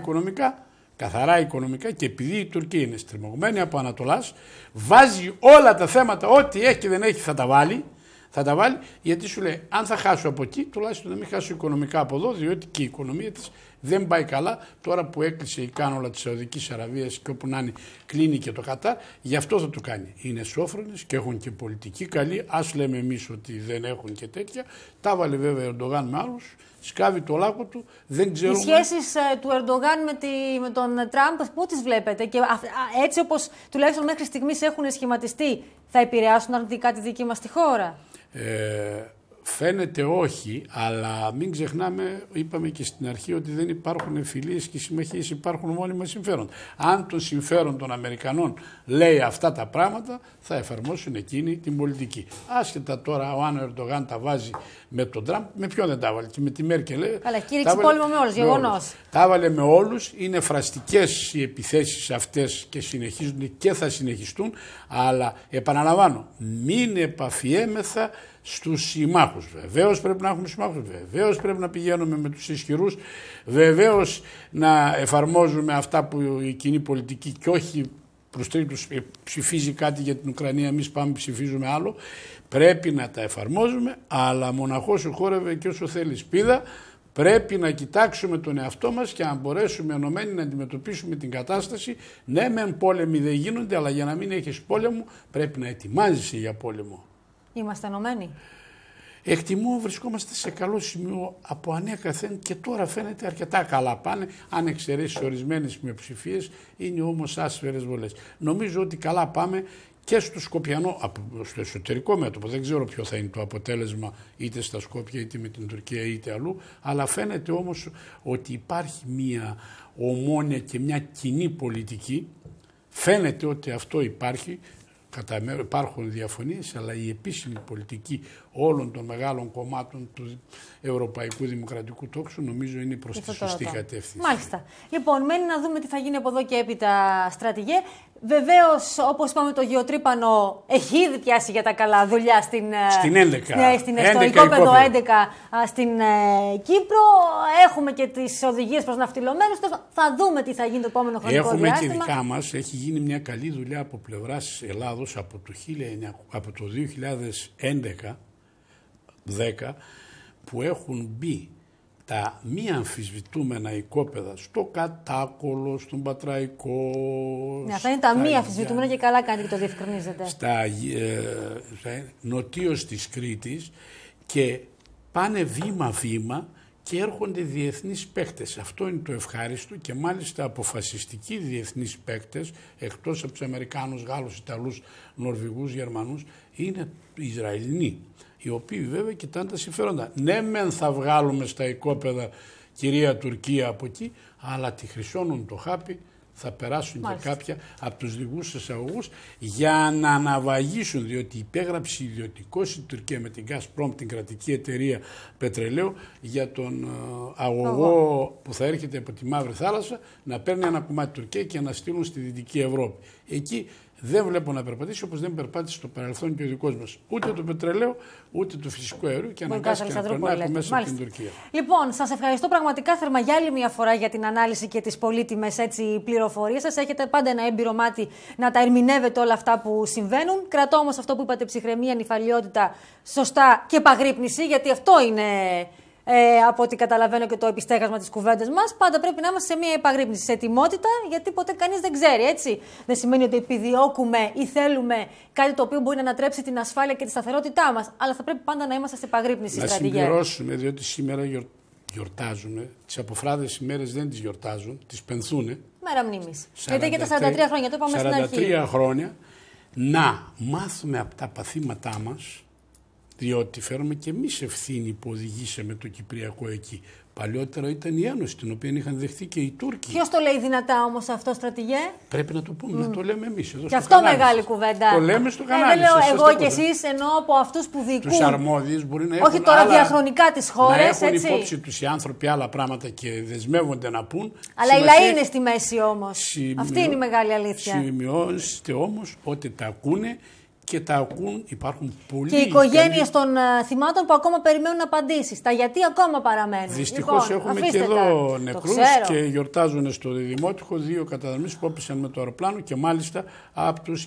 καθαρά οικονομικά, και επειδή η Τουρκία είναι στριμωγμένη από Ανατολάς, βάζει όλα τα θέματα, ό,τι έχει και δεν έχει θα τα βάλει, γιατί σου λέει αν θα χάσω από εκεί, τουλάχιστον να μην χάσω οικονομικά από εδώ, διότι και η οικονομία της Δεν πάει καλά. Τώρα που έκλεισε η κάνολα της Σαουδικής Αραβίας και όπου να είναι κλείνει και το Κατάρ, γι' αυτό θα το κάνει. Είναι σόφρονες και έχουν και πολιτική καλή. Ας λέμε εμείς ότι δεν έχουν και τέτοια. Τα βάλε βέβαια ο Ερντογάν με άλλους. Σκάβει το λάκκο του, δεν ξέρουμε. Οι σχέσεις του Ερντογάν με τον Τραμπ, πού τις βλέπετε? Και έτσι όπως τουλάχιστον μέχρι στιγμής έχουν σχηματιστεί, θα επηρεάσουν αρνητικά τη δική μας τη χώρα? Φαίνεται όχι, αλλά μην ξεχνάμε, είπαμε και στην αρχή, ότι δεν υπάρχουν φιλίες και συμμαχίες, υπάρχουν μόνιμα συμφέροντα. Αν το συμφέρον των Αμερικανών λέει αυτά τα πράγματα, θα εφαρμόσουν εκείνη την πολιτική. Άσχετα τώρα αν ο Ερντογάν τα βάζει με τον Τραμπ, με ποιον δεν τα βάλει, και με τη Μέρκελ. Καλά, κήρυξη πόλεμο με όλους, γεγονός. Τα βάλε με όλους, είναι φραστικές οι επιθέσεις αυτές και συνεχίζουν και θα συνεχιστούν, αλλά επαναλαμβάνω, μην επαφιέμεθα στους συμμάχους. Βεβαίως πρέπει να έχουμε συμμάχους, βεβαίως πρέπει να πηγαίνουμε με τους ισχυρούς, βεβαίως να εφαρμόζουμε αυτά που η κοινή πολιτική και όχι προς τρίτους ψηφίζει κάτι για την Ουκρανία, εμείς πάμε ψηφίζουμε άλλο. Πρέπει να τα εφαρμόζουμε, αλλά μοναχός σου χόρευε και όσο θέλει σπίδα. Πρέπει να κοιτάξουμε τον εαυτό μας και αν μπορέσουμε ενωμένοι να αντιμετωπίσουμε την κατάσταση. Ναι, μεν πόλεμοι δεν γίνονται, αλλά για να μην έχεις πόλεμο πρέπει να ετοιμάζεσαι για πόλεμο. Είμαστε ενωμένοι. Εκτιμώ βρισκόμαστε σε καλό σημείο από ανέκαθεν και τώρα φαίνεται αρκετά καλά πάνε. Αν εξαιρέσει ορισμένες μειοψηφίες, είναι όμως άσφαιρες βολές. Νομίζω ότι καλά πάμε και στο Σκοπιανό, στο εσωτερικό μέτωπο. Δεν ξέρω ποιο θα είναι το αποτέλεσμα είτε στα Σκόπια είτε με την Τουρκία είτε αλλού. Αλλά φαίνεται όμως ότι υπάρχει μια ομόνοια και μια κοινή πολιτική. Φαίνεται ότι αυτό υπάρχει. Κατά μέρο υπάρχουν διαφωνίες, αλλά η επίσημη πολιτική όλων των μεγάλων κομμάτων του Ευρωπαϊκού Δημοκρατικού Τόξου νομίζω είναι προς τη σωστή κατεύθυνση. Μάλιστα. Λοιπόν, μένει να δούμε τι θα γίνει από εδώ και έπειτα, στρατηγέ. Βεβαίως, όπως είπαμε, το γεωτρύπανο έχει ήδη πιάσει για τα καλά δουλειά στην 11. Στο οικόπεδο 11 στην Κύπρο. Έχουμε και τις οδηγίες προς ναυτιλωμένους. Θα δούμε τι θα γίνει το επόμενο χρονικό διάστημα. Έχουμε και δικά μας. Έχει γίνει μια καλή δουλειά από πλευράς Ελλάδος από το 2011-10 που έχουν μπει τα μη αμφισβητούμενα οικόπεδα στο Κατάκολο, στον Πατραϊκό. Ναι, αυτά είναι τα μη αμφισβητούμενα και καλά κάνετε και το διευκρινίζετε. Στα νοτίως της Κρήτης και πάνε βήμα-βήμα και έρχονται διεθνείς παίκτες. Αυτό είναι το ευχάριστο και μάλιστα αποφασιστικοί διεθνείς παίκτες, εκτός από τους Αμερικάνους, Γάλλους, Ιταλούς, Νορβηγούς, Γερμανούς, είναι οι Ισραηλινοί, οι οποίοι βέβαια κοιτάνε τα συμφέροντα. Ναι, μεν θα βγάλουμε στα οικόπεδα κυρία Τουρκία από εκεί, αλλά τη χρυσώνουν το χάπι, θα περάσουν και κάποια από τους δικούς εισαγωγούς για να αναβαγίσουν, διότι υπέγραψε ιδιωτικός η Τουρκία με την Gazprom, την κρατική εταιρεία πετρελαίου, για τον αγωγό που θα έρχεται από τη Μαύρη Θάλασσα να παίρνει ένα κομμάτι Τουρκία και να στείλουν στη Δυτική Ευρώπη. Εκεί δεν βλέπω να περπατήσει όπως δεν περπάτησε στο παρελθόν και ο δικός μας. Ούτε το πετρελαίο, ούτε το φυσικό αέριο και αναγκάστηκε να περνάει από μέσα από την Τουρκία. Λοιπόν, σας ευχαριστώ πραγματικά θερμά για άλλη μια φορά για την ανάλυση και τις πολύτιμες πληροφορίες σας. Έχετε πάντα ένα έμπειρο μάτι να τα ερμηνεύετε όλα αυτά που συμβαίνουν. Κρατώ όμως αυτό που είπατε, ψυχραιμία, νηφαλιότητα, σωστά και επαγρύπνηση, γιατί αυτό είναι. Από ό,τι καταλαβαίνω και το επιστέγασμα της κουβέντας μας, πάντα πρέπει να είμαστε σε μια επαγρύπνηση, σε ετοιμότητα, γιατί ποτέ κανείς δεν ξέρει, έτσι. Δεν σημαίνει ότι επιδιώκουμε ή θέλουμε κάτι το οποίο μπορεί να ανατρέψει την ασφάλεια και τη σταθερότητά μας, αλλά θα πρέπει πάντα να είμαστε σε επαγρύπνηση. Να συμπληρώσουμε, διότι σήμερα γιορτάζουμε, τις αποφράδες ημέρες δεν τις γιορτάζουν, τις πενθούνε. Μέρα μνήμης. Γιατί για τα 43 χρόνια, το είπαμε στην αρχή. 43 χρόνια να μάθουμε από τα παθήματά μας, διότι φέρουμε και εμείς ευθύνη που οδηγήσαμε το Κυπριακό εκεί. Παλιότερα ήταν η Ένωση, την οποία είχαν δεχθεί και οι Τούρκοι. Ποιος το λέει δυνατά όμως αυτό, στρατηγέ? Πρέπει να το πούμε, να το λέμε εμείς εδώ. Και αυτό μεγάλη κουβέντα. Το λέμε στο κανάλι. Δεν λέω εγώ και εσείς, εννοώ από αυτούς που δικούν. Τους αρμόδιους μπορεί να έχουν. Όχι τώρα διαχρονικά τις χώρες. Να έχουν υπόψη τους οι άνθρωποι άλλα πράγματα και δεσμεύονται να πούν. Αλλά οι λαοί είναι στη μέση όμως. Αυτή είναι η μεγάλη αλήθεια. Σημειώστε όμως ότι τα ακούνε. Και τα ακούν, υπάρχουν πολλοί. Και οι οικογένειες των θυμάτων που ακόμα περιμένουν απαντήσεις. Τα γιατί ακόμα παραμένουν. Δυστυχώς έχουμε και εδώ νεκρούς και γιορτάζουν στο Δημότυχο 2 καταδρομής που όπισαν με το αεροπλάνο και μάλιστα από τους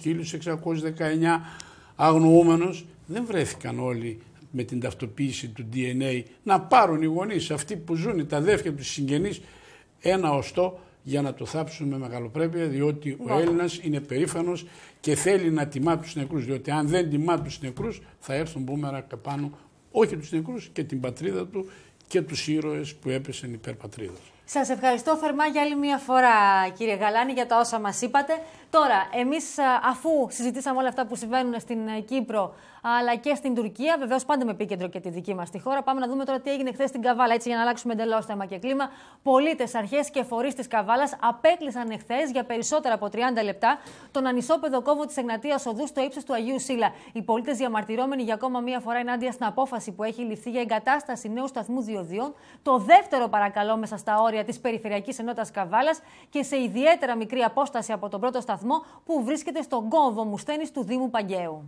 1619 αγνοούμενους δεν βρέθηκαν όλοι με την ταυτοποίηση του DNA να πάρουν οι γονείς, αυτοί που ζουν, τα αδέρφια τους, οι συγγενείς, ένα οστό για να το θάψουν με μεγαλοπρέπεια, διότι ο Έλληνας είναι περήφανος και θέλει να τιμά τους νεκρούς, διότι αν δεν τιμά τους νεκρούς θα έρθουν μπούμερα πάνω, όχι τους νεκρούς, και την πατρίδα του και τους ήρωες που έπεσαν υπέρ πατρίδας. Σας ευχαριστώ θερμά για άλλη μια φορά, κύριε Γαλάνη, για τα όσα μας είπατε. Τώρα, εμείς αφού συζητήσαμε όλα αυτά που συμβαίνουν στην Κύπρο αλλά και στην Τουρκία, βεβαίως πάντα με επίκεντρο και τη δική μας τη χώρα, πάμε να δούμε τώρα τι έγινε χθες στην Καβάλα, έτσι για να αλλάξουμε εντελώς θέμα και κλίμα. Πολίτες, αρχές και φορείς της Καβάλας απέκλεισαν εχθές για περισσότερα από 30 λεπτά τον ανισόπεδο κόμβο της Εγνατίας Οδού στο ύψος του Αγίου Σύλλα. Οι πολίτες διαμαρτυρόμενοι για ακόμα μία φορά ενάντια στην απόφαση που έχει ληφθεί για εγκατάσταση νέου σταθμού διοδίων, το δεύτερο παρακαλώ μέσα στα όρια της Περιφερειακής Ενότητας Καβάλας και σε ιδιαίτερα μικρή απόσταση από τον πρώτο σταθμό που βρίσκεται στον κόμβο Μουσθένης του Δήμου Παγκαίου.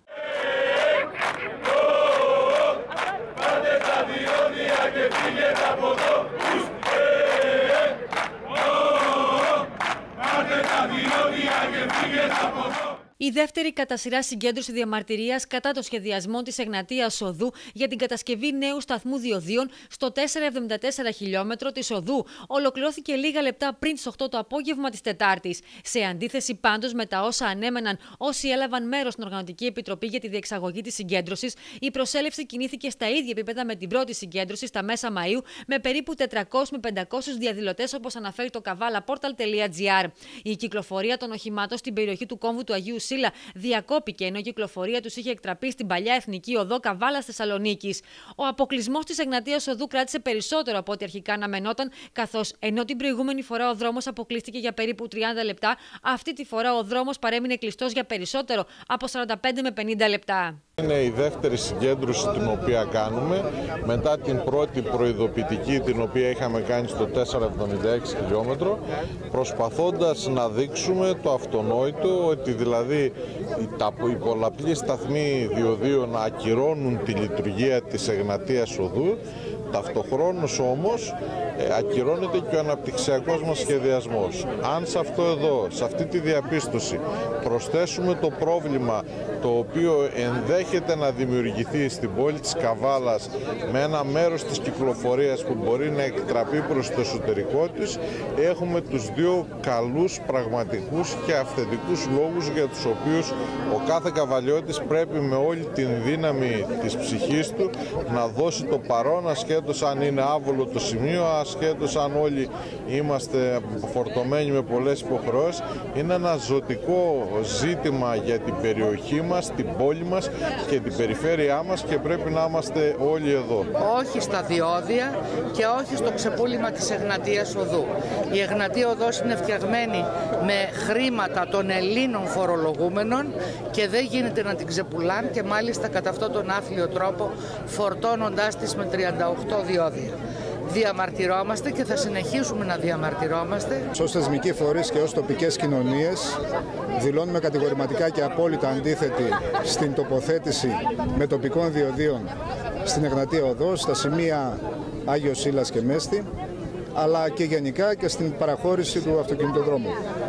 Πάτε τα διόδια και φύγετε από εδώ. Πάτε τα διόδια και φύγετε από εδώ. Η δεύτερη κατά σειρά συγκέντρωση διαμαρτυρίας κατά το σχεδιασμό της Εγνατίας Οδού για την κατασκευή νέου σταθμού διοδίων στο 4,74 χιλιόμετρο της οδού ολοκληρώθηκε λίγα λεπτά πριν τις 8 το απόγευμα της Τετάρτης. Σε αντίθεση πάντως με τα όσα ανέμεναν όσοι έλαβαν μέρος στην Οργανωτική Επιτροπή για τη διεξαγωγή της συγκέντρωσης, η προσέλευση κινήθηκε στα ίδια επίπεδα με την πρώτη συγκέντρωση στα μέσα Μαΐου, με περίπου 400 με 500 διαδηλωτές, όπως αναφέρει το kavalaportal.gr. Η κυκλοφορία των οχημάτων στην περιοχή του κόμβου του Αγίου Σύλλα διακόπηκε, ενώ η κυκλοφορία τους είχε εκτραπεί στην παλιά εθνική οδό Καβάλας Θεσσαλονίκης. Ο αποκλεισμός της Εγνατίας Οδού κράτησε περισσότερο από ό,τι αρχικά αναμενόταν, καθώς ενώ την προηγούμενη φορά ο δρόμος αποκλείστηκε για περίπου 30 λεπτά, αυτή τη φορά ο δρόμος παρέμεινε κλειστός για περισσότερο από 45 με 50 λεπτά. Είναι η δεύτερη συγκέντρωση την οποία κάνουμε μετά την πρώτη προειδοποιητική την οποία είχαμε κάνει στο 4,76 χιλιόμετρο, προσπαθώντας να δείξουμε το αυτονόητο, ότι δηλαδή οι πολλαπλοί σταθμοί διοδίων ακυρώνουν τη λειτουργία της Εγνατίας Οδού. Ταυτοχρόνως όμως ακυρώνεται και ο αναπτυξιακός μας σχεδιασμός. Αν σε αυτό εδώ, σε αυτή τη διαπίστωση προσθέσουμε το πρόβλημα το οποίο ενδέχεται να δημιουργηθεί στην πόλη της Καβάλας με ένα μέρος της κυκλοφορίας που μπορεί να εκτραπεί προς το εσωτερικό της, έχουμε τους δύο καλούς, πραγματικούς και αυθεντικούς λόγους για τους οποίους ο κάθε καβαλιώτης πρέπει με όλη την δύναμη της ψυχής του να δώσει το παρόν, ασχέτως αν είναι άβολο το σημείο, ασχέτως αν όλοι είμαστε φορτωμένοι με πολλές υποχρεώσεις. Είναι ένα ζωτικό ζήτημα για την περιοχή μας, την πόλη μας και την περιφέρειά μας και πρέπει να είμαστε όλοι εδώ. Όχι στα διόδια και όχι στο ξεπούλημα της Εγνατίας Οδού. Η Εγνατία Οδός είναι φτιαγμένη με χρήματα των Ελλήνων φορολογούμενων και δεν γίνεται να την ξεπουλάνε, και μάλιστα κατά αυτόν τον άθλιο τρόπο φορτώνοντάς τις με 38 διόδια. Διαμαρτυρόμαστε και θα συνεχίσουμε να διαμαρτυρόμαστε. Ως θεσμικοί φορείς και ως τοπικές κοινωνίες δηλώνουμε κατηγορηματικά και απόλυτα αντίθετη στην τοποθέτηση με τοπικών διοδίων στην Εγνατία Οδό, στα σημεία Άγιος Σύλλας και Μέστη, αλλά και γενικά και στην παραχώρηση του αυτοκινητοδρόμου.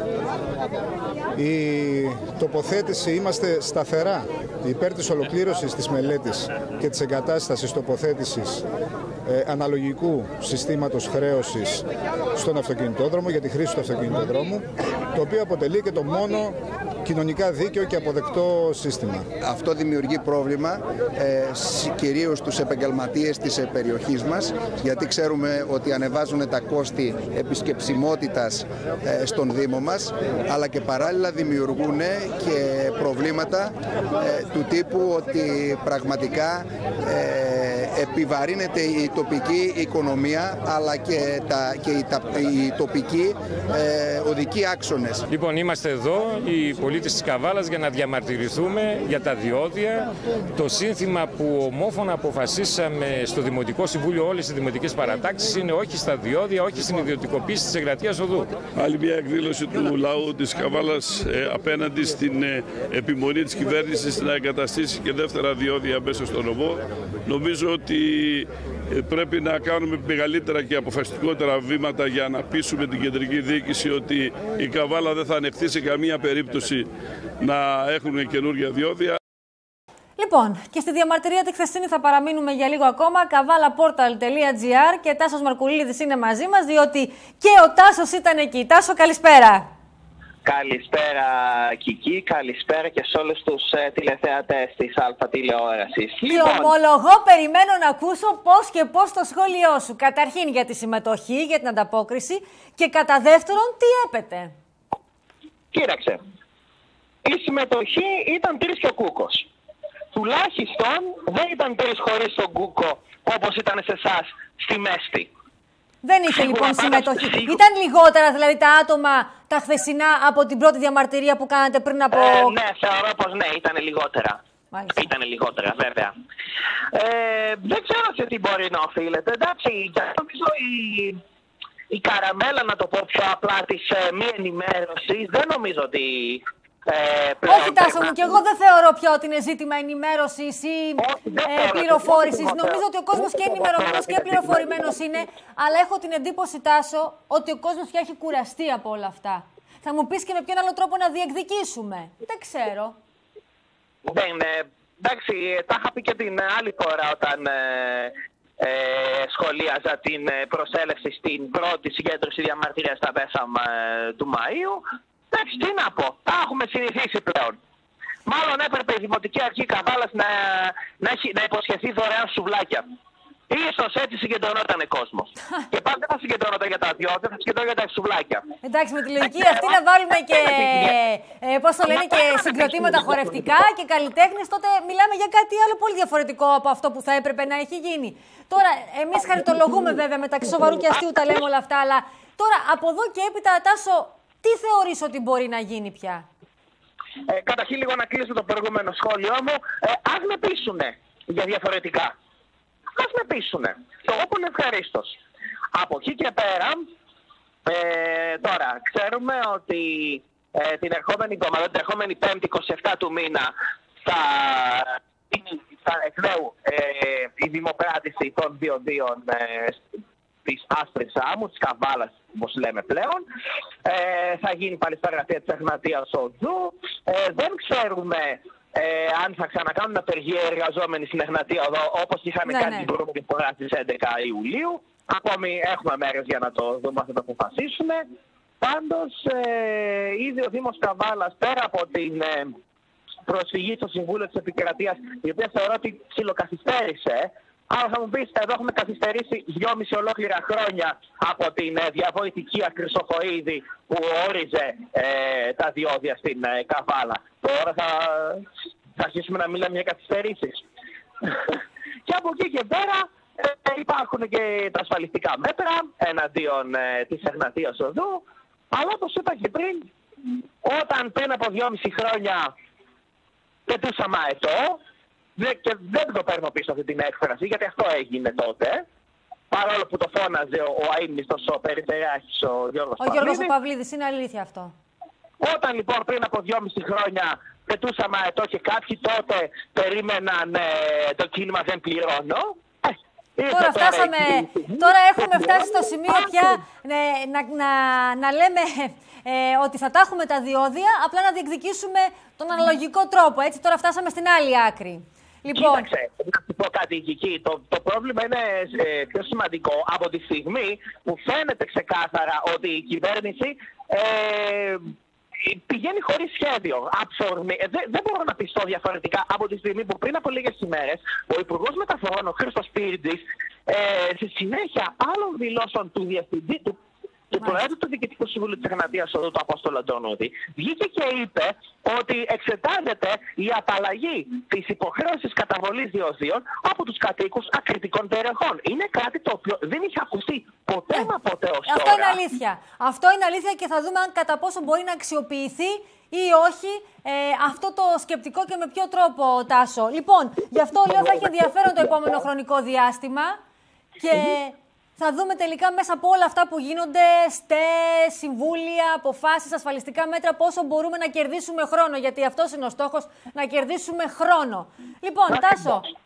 Η τοποθέτηση, είμαστε σταθερά υπέρ της ολοκλήρωσης της μελέτης και της εγκατάστασης τοποθέτησης αναλογικού συστήματος χρέωσης στον αυτοκινητόδρομο, για τη χρήση του αυτοκινητοδρόμου, το οποίο αποτελεί και το μόνο κοινωνικά δίκαιο και αποδεκτό σύστημα. Αυτό δημιουργεί πρόβλημα κυρίως στους επαγγελματίες της περιοχής μας, γιατί ξέρουμε ότι ανεβάζουν τα κόστη επισκεψιμότητας στον Δήμο μας, αλλά και παράλληλα δημιουργούν και προβλήματα του τύπου ότι πραγματικά επιβαρύνεται η τοπική οικονομία, αλλά και οι τοπικοί οδικοί άξονες. Λοιπόν, είμαστε εδώ οι πολίτες της Καβάλας για να διαμαρτυρηθούμε για τα διόδια. Το σύνθημα που ομόφωνα αποφασίσαμε στο Δημοτικό Συμβούλιο, όλες οι δημοτικές παρατάξεις, είναι όχι στα διόδια, όχι στην ιδιωτικοποίηση της Εγνατίας Οδού. Άλλη μια εκδήλωση του λαού της Καβάλας απέναντι στην επιμονή της κυβέρνησης να εγκαταστήσει και δεύτερα διόδια μέσα στον νομό. Νομίζω ότι πρέπει να κάνουμε μεγαλύτερα και αποφασιστικότερα βήματα για να πείσουμε την κεντρική διοίκηση ότι η Καβάλα δεν θα ανεχθεί σε καμία περίπτωση να έχουν καινούργια διόδια. Λοιπόν, και στη διαμαρτυρία τη χθεσινή θα παραμείνουμε για λίγο ακόμα. Kavalaportal.gr και Τάσος Μαρκουλίδης είναι μαζί μας, διότι και ο Τάσος ήταν εκεί. Τάσο, καλησπέρα. Καλησπέρα Κική, καλησπέρα και σε όλους τους τηλεθεατές της Αλφα Τηλεόρασης. Και ομολογώ, περιμένω να ακούσω πώς το σχόλιο σου. Καταρχήν για τη συμμετοχή, για την ανταπόκριση και κατά δεύτερον τι έπεται. Κοίταξε, η συμμετοχή ήταν 3 και ο Κούκος. Τουλάχιστον δεν ήταν 3 χωρίς τον Κούκο όπως ήταν σε εσάς στη Μέστη. Δεν είχε λοιπόν συμμετοχή. Ήταν λιγότερα δηλαδή τα άτομα τα χθεσινά από την πρώτη διαμαρτυρία που κάνατε πριν από... Ναι, θεωρώ πως ναι, ήταν λιγότερα. Ήταν λιγότερα, βέβαια. Δεν ξέρω σε τι μπορεί να οφείλεται. Εντάξει, νομίζω η καραμέλα, να το πω πιο απλά, της μη ενημέρωσης, δεν νομίζω ότι... Όχι, Τάσο μου, και εγώ δεν θεωρώ πια ότι είναι ζήτημα ενημέρωσης ή πληροφόρησης. Νομίζω ότι ο κόσμος και ενημερωμένος και πληροφορημένος είναι, αλλά έχω την εντύπωση, Τάσο, ότι ο κόσμος πια έχει κουραστεί από όλα αυτά. Θα μου πεις και με ποιον άλλο τρόπο να διεκδικήσουμε. Δεν ξέρω. Εντάξει, τα είχα πει και την άλλη φορά όταν σχολίαζα την προσέλευση στην πρώτη συγκέντρωση διαμαρτυρίας στα Πέσαμ του Μαΐου. Εντάξει, τι να πω, τα έχουμε συνηθίσει πλέον. Μάλλον έπρεπε η Δημοτική Αρχή Καβάλας να υποσχεθεί δωρεάν σουβλάκια. Ίσως έτσι συγκεντρωνόταν κόσμος. Και πάντα δεν θα συγκεντρωνόταν για τα διόδια, θα συγκεντρωνόταν για τα σουβλάκια. Εντάξει, με τη λογική αυτή να βάλουμε και, πώς το λένε, και συγκροτήματα χορευτικά και καλλιτέχνες, τότε μιλάμε για κάτι άλλο πολύ διαφορετικό από αυτό που θα έπρεπε να έχει γίνει. Τώρα, εμείς χαριτολογούμε βέβαια μεταξύ σοβαρού και αστείου, τα λέμε όλα αυτά, αλλά τώρα από εδώ και έπειτα, Τάσο, τι θεωρείς ότι μπορεί να γίνει πια? Καταρχήν λίγο να κλείσω το προηγούμενο σχόλιο μου. Ας με πείσουνε για διαφορετικά. Ας με πείσουνε. Το εγώ είναι ευχαρίστως. Από εκεί και πέρα, τώρα, ξέρουμε ότι την ερχόμενη Πέμπτη, 27 του μήνα, θα εκ νέου η δημοπράτηση των διοδίων της Άσπρης Άμμου, της Καβάλας, όπως λέμε πλέον. Θα γίνει πάλι στα γραφεία της Εγνατίας Οδού. Δεν ξέρουμε αν θα ξανακάνουν απεργία εργαζόμενοι στην Εγνατία Οδό, όπως είχαμε κάνει την προηγούμενη φορά στις 11 Ιουλίου. Ακόμη έχουμε μέρες για να το δούμε, θα το αποφασίσουμε. Πάντως, ήδη ο Δήμος Καβάλας, πέρα από την προσφυγή στο Συμβούλιο της Επικρατείας, η οποία θεωρώ ότι ψιλοκαθυστέρησε. Αλλά θα μου πεις, εδώ έχουμε καθυστερήσει 2,5 ολόκληρα χρόνια από την διαβοητική Χρυσοχοΐδη που όριζε τα διόδια στην Καβάλα. Τώρα θα αρχίσουμε να μιλάμε για καθυστερήσεις. Και από εκεί και πέρα υπάρχουν και τα ασφαλιστικά μέτρα εναντίον της Εγνατίας Οδού. Αλλά όπως είπα και πριν, όταν πριν από 2,5 χρόνια πετούσαμε αετό, και δεν το παίρνω πίσω αυτή την έκφραση, γιατί αυτό έγινε τότε. Παρόλο που το φώναζε ο αείμνηστος, ο περιφερειάρχης, ο Γιώργος Παυλίδης. Ο Γιώργος Παυλίδης, είναι αλήθεια αυτό. Όταν λοιπόν πριν από 2,5 χρόνια πετούσαμε αετό και κάποιοι τότε περίμεναν το κίνημα δεν πληρώνω. Τώρα έχουμε φτάσει στο σημείο πια να λέμε ότι θα τα έχουμε τα διόδια, απλά να διεκδικήσουμε τον αναλογικό τρόπο. Έτσι, τώρα φτάσαμε στην άλλη άκρη. Λοιπόν, κοίταξε, να σου πω κάτι εκεί. Το πρόβλημα είναι πιο σημαντικό από τη στιγμή που φαίνεται ξεκάθαρα ότι η κυβέρνηση πηγαίνει χωρίς σχέδιο. Δεν μπορώ να πιστώ διαφορετικά από τη στιγμή που πριν από λίγες ημέρες ο Υπουργός Μεταφορών, ο Χρήστος Πύρντης, στη συνέχεια άλλων δηλώσεων του Διευθυντή του Προέδρου του Διοικητικού Συμβουλίου της Εγνατίας Οδού, του Απόστολου Αντωνούδη, βγήκε και είπε ότι εξετάζεται η απαλλαγή της υποχρέωσης καταβολής διοδίων από τους κατοίκους ακριτικών περιοχών. Είναι κάτι το οποίο δεν είχε ακουστεί ποτέ μα ποτέ ως τώρα. Αυτό είναι αλήθεια. Αυτό είναι αλήθεια και θα δούμε αν κατά πόσο μπορεί να αξιοποιηθεί ή όχι αυτό το σκεπτικό και με ποιο τρόπο, Τάσο. Λοιπόν, γι' αυτό λέω θα έχει ενδιαφέρον το επόμενο χρονικό διάστημα και θα δούμε τελικά μέσα από όλα αυτά που γίνονται, συμβούλια, αποφάσεις, ασφαλιστικά μέτρα, πόσο μπορούμε να κερδίσουμε χρόνο. Γιατί αυτός είναι ο στόχος, να κερδίσουμε χρόνο. Λοιπόν, Τάσο,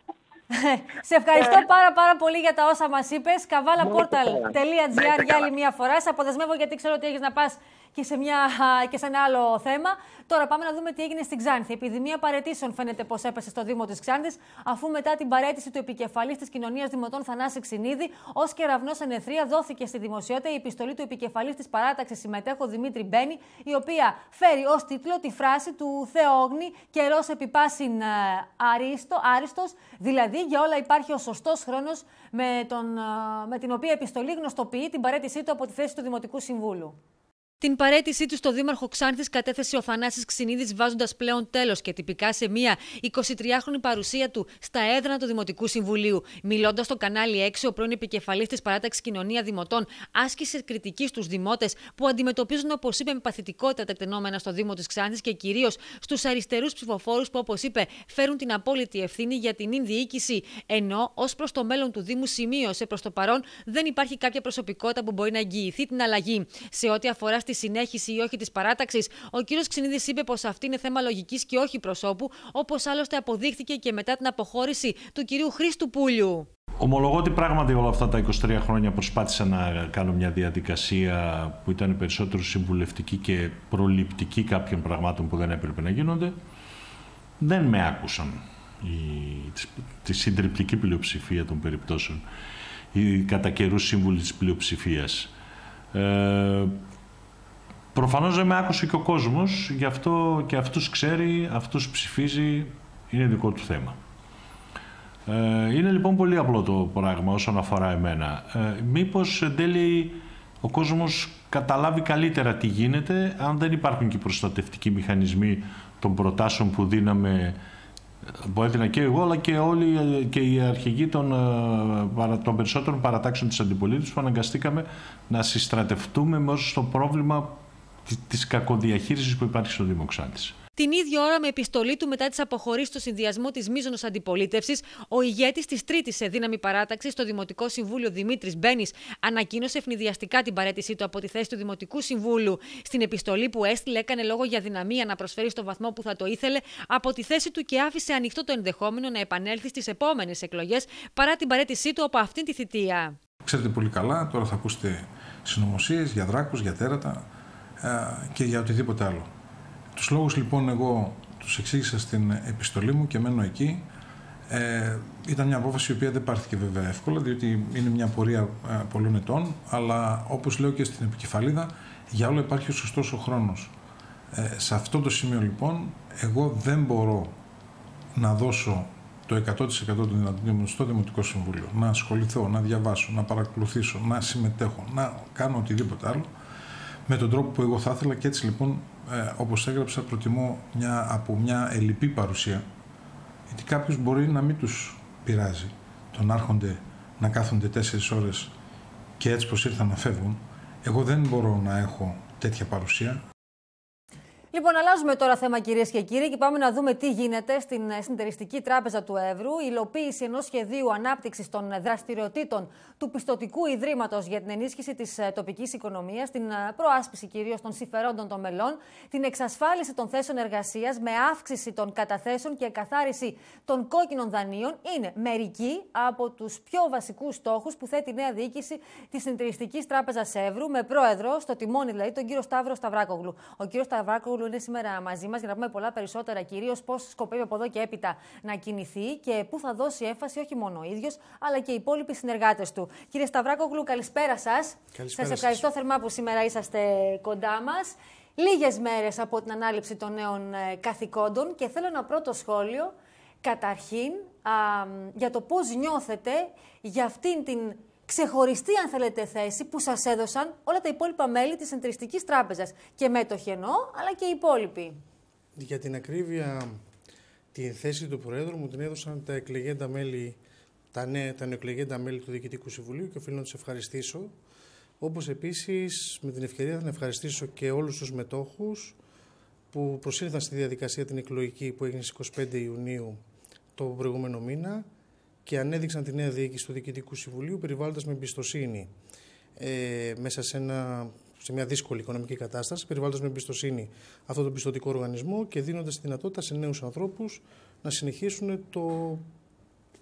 Σε ευχαριστώ πάρα πολύ για τα όσα μας είπες. Καβάλαportal.gr για άλλη μια φορά. Σε αποδεσμεύω γιατί ξέρω ότι έχεις να πας και σε ένα άλλο θέμα. Τώρα πάμε να δούμε τι έγινε στην Ξάνθη. Η επιδημία παραιτήσεων φαίνεται πως έπεσε στο Δήμο της Ξάνθης, αφού μετά την παραίτηση του επικεφαλής της Κοινωνίας Δημοτών Θανάση Ξινίδη, ως κεραυνός εν ευθρία δόθηκε στη δημοσιότητα η επιστολή του επικεφαλής της παράταξης Συμμετέχω Δημήτρη Μπένη, η οποία φέρει ως τίτλο τη φράση του Θεόγνη καιρός επιπάσιν άριστος, δηλαδή για όλα υπάρχει ο σωστός χρόνος, με την οποία επιστολή γνωστοποιεί την παραίτησή του από τη θέση του Δημοτικού Συμβούλου. Την παραίτησή του στο Δήμαρχο Ξάνθης κατέθεσε ο Θανάσης Ξινίδης, βάζοντας πλέον τέλος και τυπικά σε μία 23χρονη παρουσία του στα έδρανα του Δημοτικού Συμβουλίου. Μιλώντας στο κανάλι 6, ο πρώην επικεφαλής της παράταξης Κοινωνία Δημοτών άσκησε κριτική στους δημότες που αντιμετωπίζουν, όπως είπε, με παθητικότητα τα εκτενόμενα στο Δήμο της Ξάνθης και κυρίως στους αριστερούς ψηφοφόρους που, όπως είπε, φέρουν την απόλυτη ευθύνη για την διοίκηση. Ενώ ως προς το μέλλον του Δήμου σημείωσε προς το παρόν δεν υπάρχει κάποια προσωπικότητα που μπορεί να εγγυηθεί την αλλαγή. Σε ό,τι αφορά στη συνέχιση ή όχι της παράταξης, ο κ. Ξινίδης είπε πως αυτή είναι θέμα λογικής και όχι προσώπου, όπως άλλωστε αποδείχθηκε και μετά την αποχώρηση του κ. Χρήστου Πούλιου. Ομολογώ ότι πράγματι όλα αυτά τα 23 χρόνια προσπάθησα να κάνω μια διαδικασία που ήταν περισσότερο συμβουλευτική και προληπτική κάποιων πραγμάτων που δεν έπρεπε να γίνονται. Δεν με άκουσαν τη συντριπτική πλειοψηφία των περιπτώσεων, οι κατά καιρούς σύμβουλοι της πλειοψηφίας. Προφανώς δεν με άκουσε και ο κόσμος, γι' αυτό και αυτούς ξέρει, αυτούς ψηφίζει, είναι δικό του θέμα. Είναι λοιπόν πολύ απλό το πράγμα όσον αφορά εμένα. Μήπως εν τέλει ο κόσμος καταλάβει καλύτερα τι γίνεται, αν δεν υπάρχουν και οι προστατευτικοί μηχανισμοί των προτάσεων που δίναμε, που έδινα και εγώ, αλλά και όλοι και οι αρχηγοί των περισσότερων παρατάξεων της αντιπολίτευσης, που αναγκαστήκαμε να συστρατευτούμε μέσα στο πρόβλημα της κακοδιαχείρισης που υπάρχει στο Δήμο Ξάνθης. Την ίδια ώρα, με επιστολή του μετά τις αποχωρήσεις στο συνδυασμό της μείζωνος αντιπολίτευσης, ο ηγέτης της τρίτης σε δύναμη παράταξης στο Δημοτικό Συμβούλιο Δημήτρης Μπένης ανακοίνωσε ευνηδιαστικά την παραίτησή του από τη θέση του Δημοτικού Συμβούλου. Στην επιστολή που έστειλε, έκανε λόγο για δυναμία να προσφέρει στο βαθμό που θα το ήθελε από τη θέση του και άφησε ανοιχτό το ενδεχόμενο να επανέλθει στις επόμενες εκλογές παρά την παραίτησή του από αυτήν τη θητεία. Ξέρετε πολύ καλά, τώρα θα ακούσετε συνωμοσίες για δράκους, για τέρατα και για οτιδήποτε άλλο. Τους λόγους λοιπόν εγώ τους εξήγησα στην επιστολή μου και μένω εκεί. Ήταν μια απόφαση η οποία δεν πάρθηκε βέβαια εύκολα, διότι είναι μια πορεία πολλών ετών, αλλά όπως λέω και στην επικεφαλίδα, για όλα υπάρχει ο σωστός ο χρόνος. Σε αυτό το σημείο λοιπόν, εγώ δεν μπορώ να δώσω το 100% των δυνατοτήτων στο Δημοτικό Συμβούλιο, να ασχοληθώ, να διαβάσω, να παρακολουθήσω, να συμμετέχω, να κάνω οτιδήποτε άλλο, με τον τρόπο που εγώ θα ήθελα, και έτσι λοιπόν, όπως έγραψα, προτιμώ από μια ελλειπή παρουσία, γιατί κάποιους μπορεί να μην τους πειράζει το να έρχονται να κάθονται 4 ώρες και έτσι πως ήρθαν να φεύγουν. Εγώ δεν μπορώ να έχω τέτοια παρουσία. Λοιπόν, αλλάζουμε τώρα θέμα, κυρίες και κύριοι, και πάμε να δούμε τι γίνεται στην Συνεταιριστική Τράπεζα του Εύρου. Η υλοποίηση ενός σχεδίου ανάπτυξης των δραστηριοτήτων του Πιστωτικού Ιδρύματος για την ενίσχυση της τοπικής οικονομίας, την προάσπιση κυρίως των συμφερόντων των μελών, την εξασφάλιση των θέσεων εργασίας με αύξηση των καταθέσεων και εκαθάριση των κόκκινων δανείων είναι μερικοί από τους πιο βασικούς στόχους που θέτει η νέα διοίκηση της Συνεταιριστικής Τράπεζας Εύρου, με πρόεδρο στο τιμόνι δηλαδή τον κύριο Σταύρο Σταυράκογλου. Ο κύριος Σταυράκογλου είναι σήμερα μαζί μας για να πούμε πολλά περισσότερα, κυρίως πώς σκοπεύει από εδώ και έπειτα να κινηθεί και πού θα δώσει έμφαση όχι μόνο ο ίδιος, αλλά και οι υπόλοιποι συνεργάτες του. Κύριε Σταυράκογλου, καλησπέρα σας. Σας ευχαριστώ θερμά που σήμερα είσαστε κοντά μας. Λίγες μέρες από την ανάληψη των νέων καθηκόντων και θέλω ένα πρώτο σχόλιο, καταρχήν, για το πώς νιώθετε για αυτήν την ξεχωριστή, αν θέλετε, θέση που σας έδωσαν όλα τα υπόλοιπα μέλη της Συνεταιριστικής Τράπεζας. Και μέτοχοι εννοώ, αλλά και οι υπόλοιποι. Για την ακρίβεια, τη θέση του Προέδρου μου την έδωσαν τα εκλεγέντα μέλη, τα νεοεκλεγέντα μέλη του Διοικητικού Συμβουλίου και οφείλω να τους ευχαριστήσω. Όπως επίσης, με την ευκαιρία να ευχαριστήσω και όλους τους μετόχους που προσήλθαν στη διαδικασία την εκλογική που έγινε στις 25 Ιουνίου το προηγούμενο μήνα και ανέδειξαν τη νέα διοίκηση του Διοικητικού Συμβουλίου περιβάλλοντας με εμπιστοσύνη μέσα σε μια δύσκολη οικονομική κατάσταση, περιβάλλοντας με εμπιστοσύνη αυτό το πιστωτικό οργανισμό και δίνοντας τη δυνατότητα σε νέους ανθρώπους να συνεχίσουν το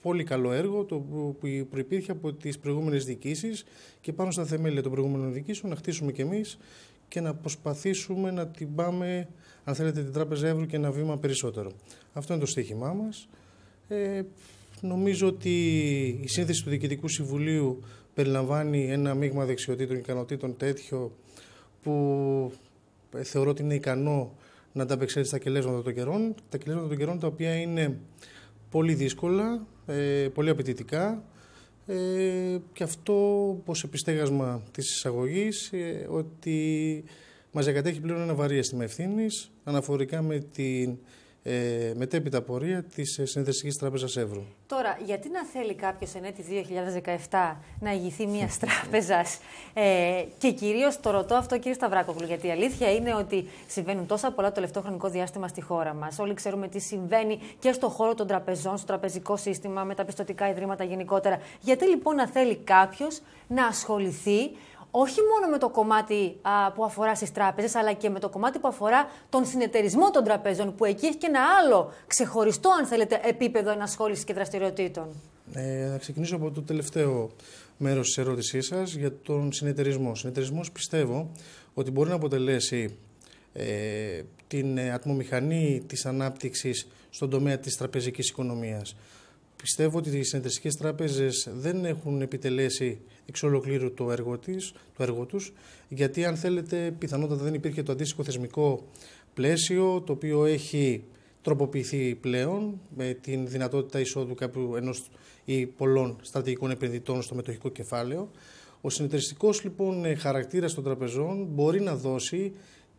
πολύ καλό έργο που προϋπήρχε από τις προηγούμενες διοικήσεις και πάνω στα θεμέλια των προηγούμενων διοικήσεων να χτίσουμε κι εμείς και να προσπαθήσουμε να την πάμε, αν θέλετε, την Τράπεζα Εύρου και ένα βήμα περισσότερο. Αυτό είναι το στοίχημά μας. Νομίζω ότι η σύνθεση του Διοικητικού Συμβουλίου περιλαμβάνει ένα μείγμα δεξιοτήτων και ικανοτήτων τέτοιο που θεωρώ ότι είναι ικανό να ανταπεξέλθει στα κελέσματα των καιρών. Τα κελέσματα των καιρών τα οποία είναι πολύ δύσκολα, πολύ απαιτητικά και αυτό πως επιστέγασμα της εισαγωγής ότι μας διακατέχει πλέον ένα βαρύ αίσθημα ευθύνης αναφορικά με την μετέπειτα πορεία της Συνεταιριστικής Τράπεζας Εύρου. Τώρα, γιατί να θέλει κάποιος εν έτη 2017 να ηγηθεί μιας τράπεζας και κυρίως το ρωτώ αυτό, κύριε Σταυράκογλου, γιατί η αλήθεια είναι ότι συμβαίνουν τόσα πολλά το τελευταίο χρονικό διάστημα στη χώρα μας. Όλοι ξέρουμε τι συμβαίνει και στον χώρο των τραπεζών, στο τραπεζικό σύστημα, με τα πιστωτικά ιδρύματα γενικότερα. Γιατί λοιπόν να θέλει κάποιος να ασχοληθεί όχι μόνο με το κομμάτι που αφορά στις τράπεζες, αλλά και με το κομμάτι που αφορά τον συνεταιρισμό των τραπεζών, που εκεί έχει και ένα άλλο ξεχωριστό, αν θέλετε, επίπεδο ενασχόλησης και δραστηριοτήτων. Να ξεκινήσω από το τελευταίο μέρος της ερώτησής σας για τον συνεταιρισμό. Ο συνεταιρισμός πιστεύω ότι μπορεί να αποτελέσει την ατμομηχανή της ανάπτυξης στον τομέα της τραπεζικής οικονομίας. Πιστεύω ότι οι συνεταιριστικές τράπεζες δεν έχουν επιτελέσει εξ ολοκλήρου το έργο τους, γιατί αν θέλετε πιθανότατα δεν υπήρχε το αντίστοιχο θεσμικό πλαίσιο, το οποίο έχει τροποποιηθεί πλέον με την δυνατότητα εισόδου ενός ή πολλών στρατηγικών επενδυτών στο μετοχικό κεφάλαιο. Ο συνεταιριστικός λοιπόν χαρακτήρας των τραπεζών μπορεί να δώσει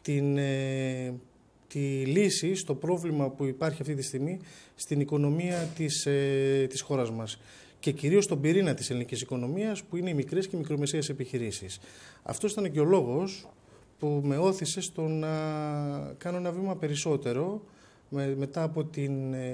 τη λύση στο πρόβλημα που υπάρχει αυτή τη στιγμή στην οικονομία της χώρας μας και κυρίως στον πυρήνα της ελληνικής οικονομίας, που είναι οι μικρές και μικρομεσαίες επιχειρήσεις. Αυτός ήταν και ο λόγος που με όθησε στο να κάνω ένα βήμα περισσότερο μετά από την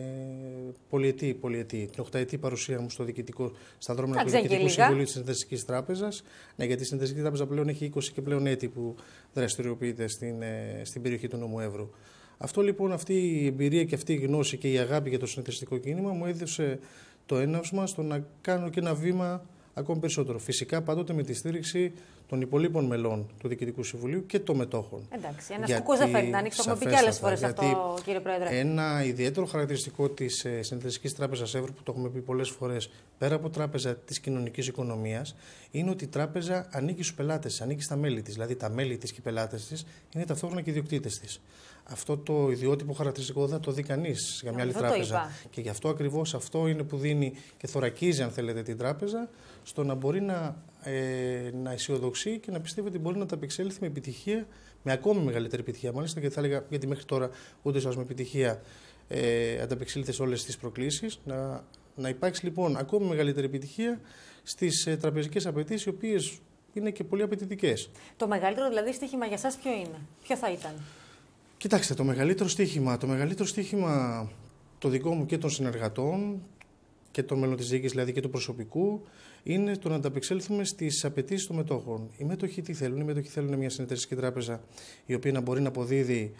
την 8ετή παρουσία μου στα δρόμενα του Διοικητικού Συμβουλίου της Συνεταιριστικής Τράπεζας. Ναι, γιατί η Συνεταιριστική Τράπεζα πλέον έχει 20 και πλέον έτη που δραστηριοποιείται στην περιοχή του νομού Εύρου. Αυτό λοιπόν, αυτή η εμπειρία και αυτή η γνώση και η αγάπη για το συνεταιριστικό κίνημα μου έδωσε το έναυσμα στο να κάνω και ένα βήμα ακόμη περισσότερο. Φυσικά πάντοτε με τη στήριξη των υπολείπων μελών του Διοικητικού Συμβουλίου και των μετόχων. Εντάξει, ένας κουκκούς δεν φέρνει να ανοίξει, το έχουμε πει και άλλες φορές αυτό, κύριε Πρόεδρε. Ένα ιδιαίτερο χαρακτηριστικό της Συνεταιριστικής Τράπεζας Εύρου, που το έχουμε πει πολλές φορές, πέρα από τράπεζα της κοινωνικής οικονομίας, είναι ότι η τράπεζα ανήκει στους πελάτες, ανήκει στα μέλη της. Δηλαδή τα μέλη της και οι πελάτες της είναι ταυτόχρονα και οι ιδιοκτήτες της. Αυτό το ιδιότυπο χαρακτηριστικό δεν το δει κανείς για μια άλλη τράπεζα. Και γι' αυτό ακριβώς αυτό είναι που δίνει και θωρακίζει, αν θέλετε, την τράπεζα στο να μπορεί να αισιοδοξεί και να πιστεύει ότι μπορεί να τα απεξέλθει με επιτυχία, με ακόμη μεγαλύτερη επιτυχία. Μάλιστα, και θα έλεγα, γιατί μέχρι τώρα ούτε σας με επιτυχία ανταπεξήλθε σε όλες τις προκλήσεις. Να υπάρξει λοιπόν ακόμη μεγαλύτερη επιτυχία στις τραπεζικές απαιτήσεις, οι οποίες είναι και πολύ απαιτητικές. Το μεγαλύτερο δηλαδή στοίχημα για σας ποιο είναι, ποιο θα ήταν? Κοιτάξτε, το μεγαλύτερο στοίχημα το δικό μου και των συνεργατών και των μέλων της διοίκησης, δηλαδή και του προσωπικού, είναι το να ανταπεξέλθουμε στις απαιτήσεις των μετόχων. Οι μέτοχοι τι θέλουν? Οι μέτοχοι θέλουν μια συνεταιριστική τράπεζα η οποία να μπορεί να αποδίδει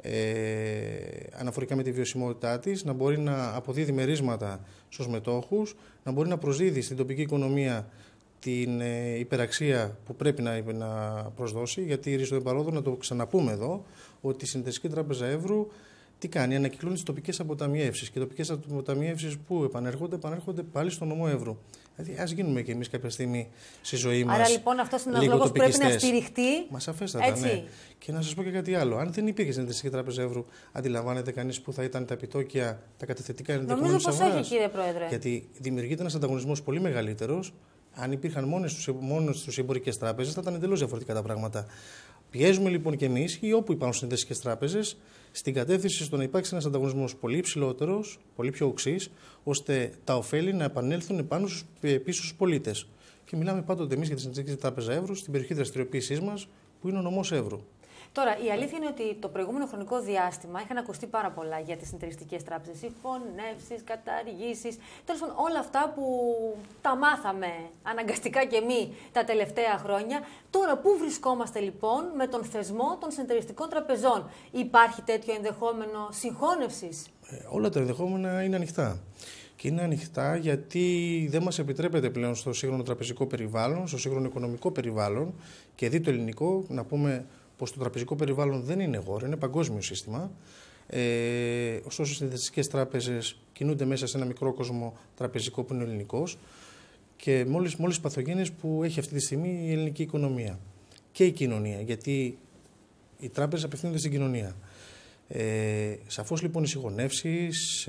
αναφορικά με τη βιωσιμότητά της, να μπορεί να αποδίδει μερίσματα στους μετόχους, να μπορεί να προσδίδει στην τοπική οικονομία την υπεραξία που πρέπει να προσδώσει, γιατί ρίστο δεν παρόδο, να το ξαναπούμε εδώ, ότι η Συνεταιριστική Τράπεζα Εύρου τι κάνει? Ανακυκλώνει τις τοπικές αποταμιεύσεις. Και οι τοπικές αποταμιεύσεις που επανέρχονται πάλι στο νομό Εύρου. Δηλαδή, ας γίνουμε κι εμείς κάποια στιγμή στη ζωή μας. Άρα λοιπόν αυτός είναι ένας λόγος που πρέπει να στηριχτεί. Μα σαφέστατα, έτσι. Ναι. Και να σας πω και κάτι άλλο. Αν δεν υπήρχε Συνεταιριστική Τράπεζα Εύρου, αντιλαμβάνεται κανείς που θα ήταν τα επιτόκια, τα καταθετικά ενδεχόμενα της αγοράς? Νομίζω πως όχι, κύριε Πρόεδρε. Γιατί δημιουργείται ένας ανταγωνισμός πολύ μεγαλύτερος. Αν υπήρχαν μόνες τους εμπορικές τράπεζες, θα ήταν εντελώς διαφορετικά τα πράγματα. Πιέζουμε λοιπόν και εμείς, ή όπου υπάρχουν συνεταιριστικές τράπεζες, στην κατεύθυνση στο να υπάρξει ένας ανταγωνισμός πολύ υψηλότερος, πολύ πιο οξύς, ώστε τα ωφέλη να επανέλθουν πίσω στους πολίτες. Και μιλάμε πάντοτε εμείς για τη Συνεταιριστική Τράπεζα Εύρου στην περιοχή δραστηριοποίησής μας, που είναι ο νομός Εύρου. Τώρα, η αλήθεια είναι ότι το προηγούμενο χρονικό διάστημα είχαν ακουστεί πάρα πολλά για τις συνεταιριστικές τράπεζες. Συγχωνεύσεις, καταργήσεις, τέλος πάντων όλα αυτά που τα μάθαμε αναγκαστικά και εμείς τα τελευταία χρόνια. Τώρα, πού βρισκόμαστε λοιπόν με τον θεσμό των συνεταιριστικών τραπεζών? Υπάρχει τέτοιο ενδεχόμενο συγχώνευσης? Όλα τα ενδεχόμενα είναι ανοιχτά. Και είναι ανοιχτά γιατί δεν μας επιτρέπεται πλέον στο σύγχρονο τραπεζικό περιβάλλον, στο σύγχρονο οικονομικό περιβάλλον και δι' το ελληνικό, να πούμε πως το τραπεζικό περιβάλλον δεν είναι γόρο, είναι παγκόσμιο σύστημα. Ωστόσο, οι συνδετικές τράπεζες κινούνται μέσα σε ένα μικρό κόσμο τραπεζικό που είναι ο ελληνικός και μόλις παθογένειες που έχει αυτή τη στιγμή η ελληνική οικονομία και η κοινωνία, γιατί οι τράπεζες απευθύνονται στην κοινωνία. Σαφώς λοιπόν οι συγχωνεύσεις,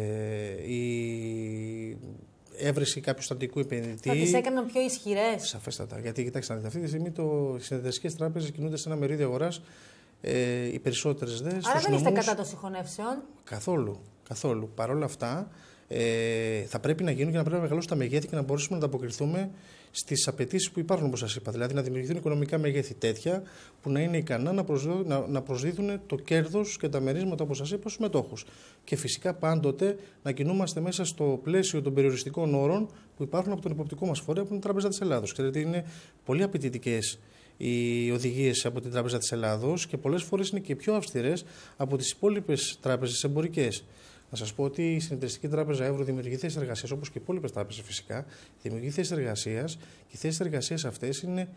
η έβρεση κάποιου στρατηγικού επενδυτή. Θα τις έκαναν πιο ισχυρές. Σαφέστατα. Γιατί κοιτάξτε, αυτή τη στιγμή οι συνεταιριστικές τράπεζες κινούνται σε ένα μερίδιο αγοράς, οι περισσότερες δε. Άρα δεν είστε κατά των συγχωνεύσεων. Καθόλου. Παρ' όλα αυτά, θα πρέπει να γίνουν και να πρέπει να μεγαλώσουν τα μεγέθη και να μπορέσουμε να ανταποκριθούμε στις απαιτήσεις που υπάρχουν, όπως σας είπα. Δηλαδή, να δημιουργηθούν οικονομικά μεγέθη τέτοια που να είναι ικανά να προσδίδουν το κέρδος και τα μερίσματα, όπως σας είπα, στους μετόχους. Και φυσικά πάντοτε να κινούμαστε μέσα στο πλαίσιο των περιοριστικών όρων που υπάρχουν από τον υποπτικό μας φορέα, που είναι η Τράπεζα της Ελλάδος. Ξέρετε, είναι πολύ απαιτητικές οι οδηγίες από την Τράπεζα της Ελλάδος και πολλές φορές είναι και πιο αυστηρές από τις υπόλοιπες τράπεζες εμπορικές. Να σας πω ότι η Συνεταιριστική Τράπεζα Εύρω δημιουργεί θέσεις εργασίας, όπως και οι υπόλοιπες τράπεζες φυσικά, δημιουργεί θέσεις εργασίας και οι θέσεις εργασίας αυτές είναι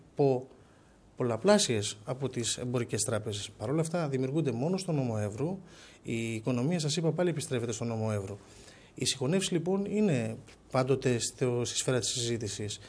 πολλαπλάσιες από τις εμπορικές τράπεζες. Παρ' όλα αυτά δημιουργούνται μόνο στο νόμο Εύρου. Η οικονομία, σας είπα, πάλι επιστρέφεται στο νόμο Εύρου. Η συγχωνεύση λοιπόν είναι πάντοτε στη σφαίρα της συζήτησης.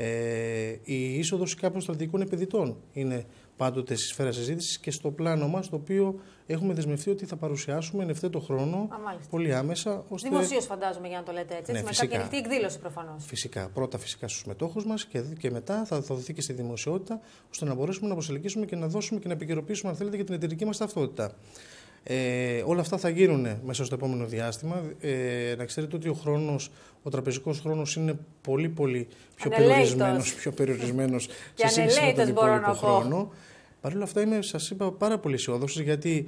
Η είσοδος κάποιων στρατηγικών επενδυτών είναι πάντοτε στη σφαίρα συζήτησης και στο πλάνο μας, το οποίο έχουμε δεσμευτεί ότι θα παρουσιάσουμε εν ευθέτω χρόνο, πολύ άμεσα. Δημοσίως φαντάζομαι, για να το λέτε έτσι, με κάποια ανοιχτή εκδήλωση προφανώς. Φυσικά. Πρώτα φυσικά στους μετόχους μας και μετά θα δοθεί και στη δημοσιότητα, ώστε να μπορέσουμε να προσελκύσουμε και να δώσουμε και να επικαιροποιήσουμε, αν θέλετε, και την εταιρική μας ταυτότητα. Όλα αυτά θα γίνουν μέσα στο επόμενο διάστημα. Να ξέρετε ότι ο τραπεζικός χρόνος είναι πολύ πιο περιορισμένος σε σύγκριση με τον υπόλοιπο χρόνο. Παρ' όλα αυτά σας είπα, πάρα πολύ αισιόδοξος, γιατί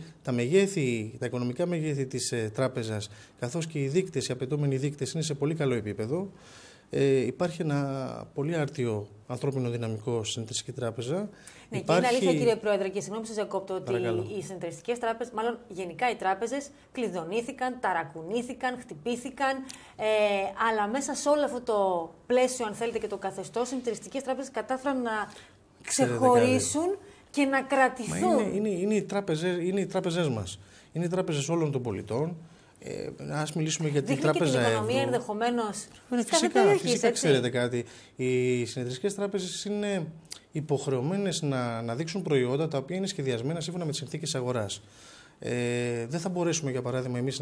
τα οικονομικά μεγέθη της τράπεζας, καθώς και οι απαιτούμενοι δείκτες είναι σε πολύ καλό επίπεδο. Υπάρχει ένα πολύ άρτιο ανθρώπινο δυναμικό στην Συνεταιριστική Τράπεζα. Ναι, και είναι αλήθεια, κύριε Πρόεδρε, και συγγνώμη που σας διακόπτω, ότι οι συνεταιριστικές τράπεζες, μάλλον γενικά οι τράπεζες, κλειδονήθηκαν, ταρακουνήθηκαν, χτυπήθηκαν. Αλλά μέσα σε όλο αυτό το πλαίσιο, αν θέλετε, και το καθεστώς, οι συνεταιριστικές τράπεζες κατάφεραν να ξεχωρίσουν και να κρατηθούν. Είναι οι τράπεζές μας. Είναι οι τράπεζες όλων των πολιτών. Ας μιλήσουμε για την Τράπεζα Εύρω. Και την οικονομία ενδεχομένως. Φυσικά ξέρετε κάτι. Οι συνεταιριστικές τράπεζες είναι υποχρεωμένες να δείξουν προϊόντα τα οποία είναι σχεδιασμένα σύμφωνα με τις συνθήκες αγοράς. Δεν θα μπορέσουμε, για παράδειγμα, εμείς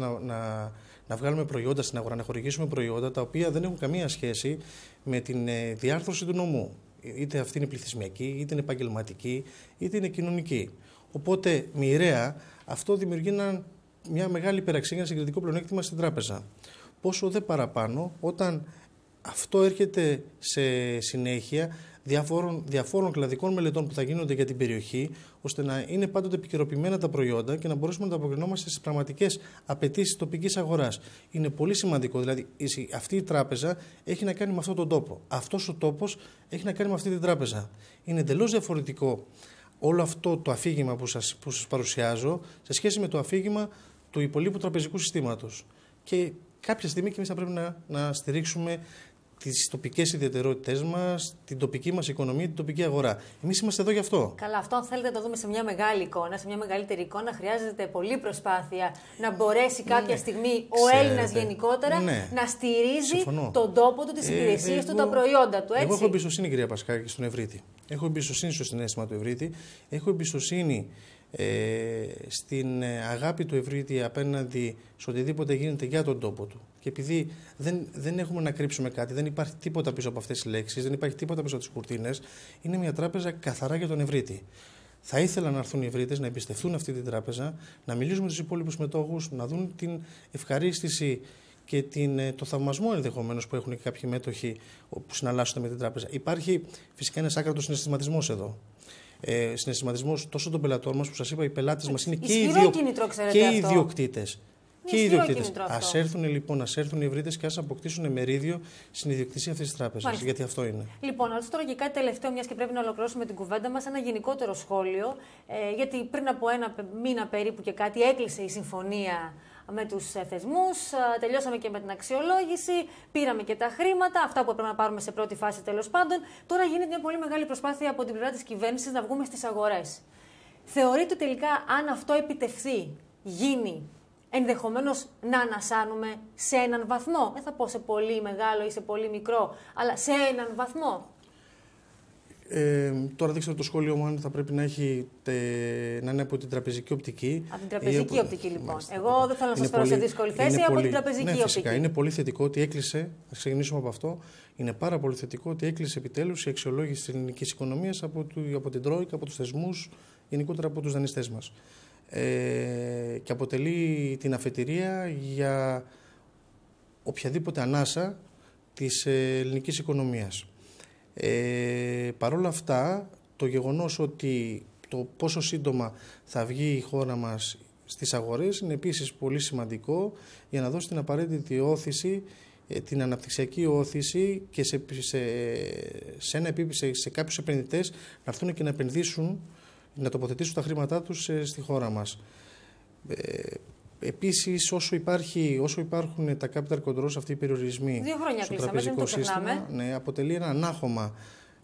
να βγάλουμε προϊόντα στην αγορά, να χορηγήσουμε προϊόντα τα οποία δεν έχουν καμία σχέση με την διάρθρωση του νομού. Είτε αυτή είναι πληθυσμιακή, είτε είναι επαγγελματική, είτε είναι κοινωνική. Οπότε, μοιραία, αυτό δημιουργεί μια μεγάλη υπεραξία, ένα συγκριτικό πλεονέκτημα στην τράπεζα. Πόσο δε παραπάνω όταν αυτό έρχεται σε συνέχεια διαφόρων κλαδικών μελετών που θα γίνονται για την περιοχή, ώστε να είναι πάντοτε επικαιροποιημένα τα προϊόντα και να μπορέσουμε να ανταποκρινόμαστε στις πραγματικές απαιτήσεις τοπικής αγοράς. Είναι πολύ σημαντικό. Δηλαδή, αυτή η τράπεζα έχει να κάνει με αυτόν τον τόπο. Αυτός ο τόπος έχει να κάνει με αυτή την τράπεζα. Είναι εντελώς διαφορετικό όλο αυτό το αφήγημα που σας παρουσιάζω σε σχέση με το αφήγημα του υπολείπου τραπεζικού συστήματος. Και κάποια στιγμή και εμείς θα πρέπει να στηρίξουμε τις τοπικές ιδιαιτερότητες μας, την τοπική μας οικονομία, την τοπική αγορά. Εμείς είμαστε εδώ γι' αυτό. Καλά, αυτό αν θέλετε να το δούμε σε μια μεγάλη εικόνα, σε μια μεγαλύτερη εικόνα, χρειάζεται πολλή προσπάθεια να μπορέσει κάποια στιγμή ο Έλληνας γενικότερα να στηρίζει τον τόπο του, τις υπηρεσίες του, τα προϊόντα του. Έτσι. Εγώ έχω εμπιστοσύνη, κυρία Πασχάκη, στον ευρύτη. Έχω εμπιστοσύνη στο συναίσθημα του ευρύτη. Έχω εμπιστοσύνη στην αγάπη του ευρύτη απέναντι σε οτιδήποτε γίνεται για τον τόπο του. Και επειδή δεν έχουμε να κρύψουμε κάτι, δεν υπάρχει τίποτα πίσω από αυτές τις λέξεις, δεν υπάρχει τίποτα πίσω από τις κουρτίνες, είναι μια τράπεζα καθαρά για τον ευρύτη. Θα ήθελα να έρθουν οι ευρύτες, να εμπιστευτούν αυτή την τράπεζα, να μιλήσουμε με τους υπόλοιπους μετόχους, να δουν την ευχαρίστηση και το θαυμασμό ενδεχομένως που έχουν και κάποιοι μέτοχοι που συναλλάσσονται με την τράπεζα. Υπάρχει φυσικά ένας άκρατος συναισθηματισμός εδώ. Συναισθηματισμός τόσο των πελατών μας, που σας είπα, οι πελάτες μας είναι και οι ιδιοκτήτες. Και οι ιδιοκτήτες. Ας έρθουν λοιπόν, οι ευρύτες και ας αποκτήσουν μερίδιο στην ιδιοκτησία αυτής της τράπεζας. Γιατί αυτό είναι. Λοιπόν, αλλά τώρα και κάτι τελευταίο, μιας και πρέπει να ολοκληρώσουμε την κουβέντα μας, ένα γενικότερο σχόλιο. Γιατί πριν από ένα μήνα περίπου και κάτι έκλεισε η συμφωνία με τους θεσμούς, τελειώσαμε και με την αξιολόγηση, πήραμε και τα χρήματα, αυτά που έπρεπε να πάρουμε σε πρώτη φάση τέλος πάντων. Τώρα γίνεται μια πολύ μεγάλη προσπάθεια από την πλευρά της κυβέρνησης να βγούμε στις αγορές. Θεωρείτε τελικά αν αυτό επιτευχθεί, γίνει, ενδεχομένως να ανασάνουμε σε έναν βαθμό? Δεν θα πω σε πολύ μεγάλο ή σε πολύ μικρό, αλλά σε έναν βαθμό. Τώρα δεν ξέρω το σχόλιο μου αν θα πρέπει να είναι από την τραπεζική οπτική. Από την τραπεζική οπτική, λοιπόν. Εγώ δεν θέλω να σας φέρω σε δύσκολη θέση, από την τραπεζική οπτική. Φυσικά. Είναι πολύ θετικό ότι έκλεισε, να ξεκινήσουμε από αυτό, είναι πάρα πολύ θετικό ότι έκλεισε επιτέλους η αξιολόγηση της ελληνικής οικονομίας από την Τρόικα, από τους θεσμούς, γενικότερα από τους δανειστές μας. Και αποτελεί την αφετηρία για οποιαδήποτε ανάσα της ελληνικής οικονομίας. Παρ' όλα αυτά, το γεγονός ότι το πόσο σύντομα θα βγει η χώρα μας στις αγορές είναι επίσης πολύ σημαντικό για να δώσει την απαραίτητη όθηση, την αναπτυξιακή όθηση και σε κάποιους επενδυτές να έρθουν και να επενδύσουν, να τοποθετήσουν τα χρήματά τους στη χώρα μας. Επίσης, όσο υπάρχουν τα capital controls, αυτοί οι περιορισμοί 2 χρόνια στο κλείσαμε, τραπεζικό σύστημα, αποτελεί ένα ανάχωμα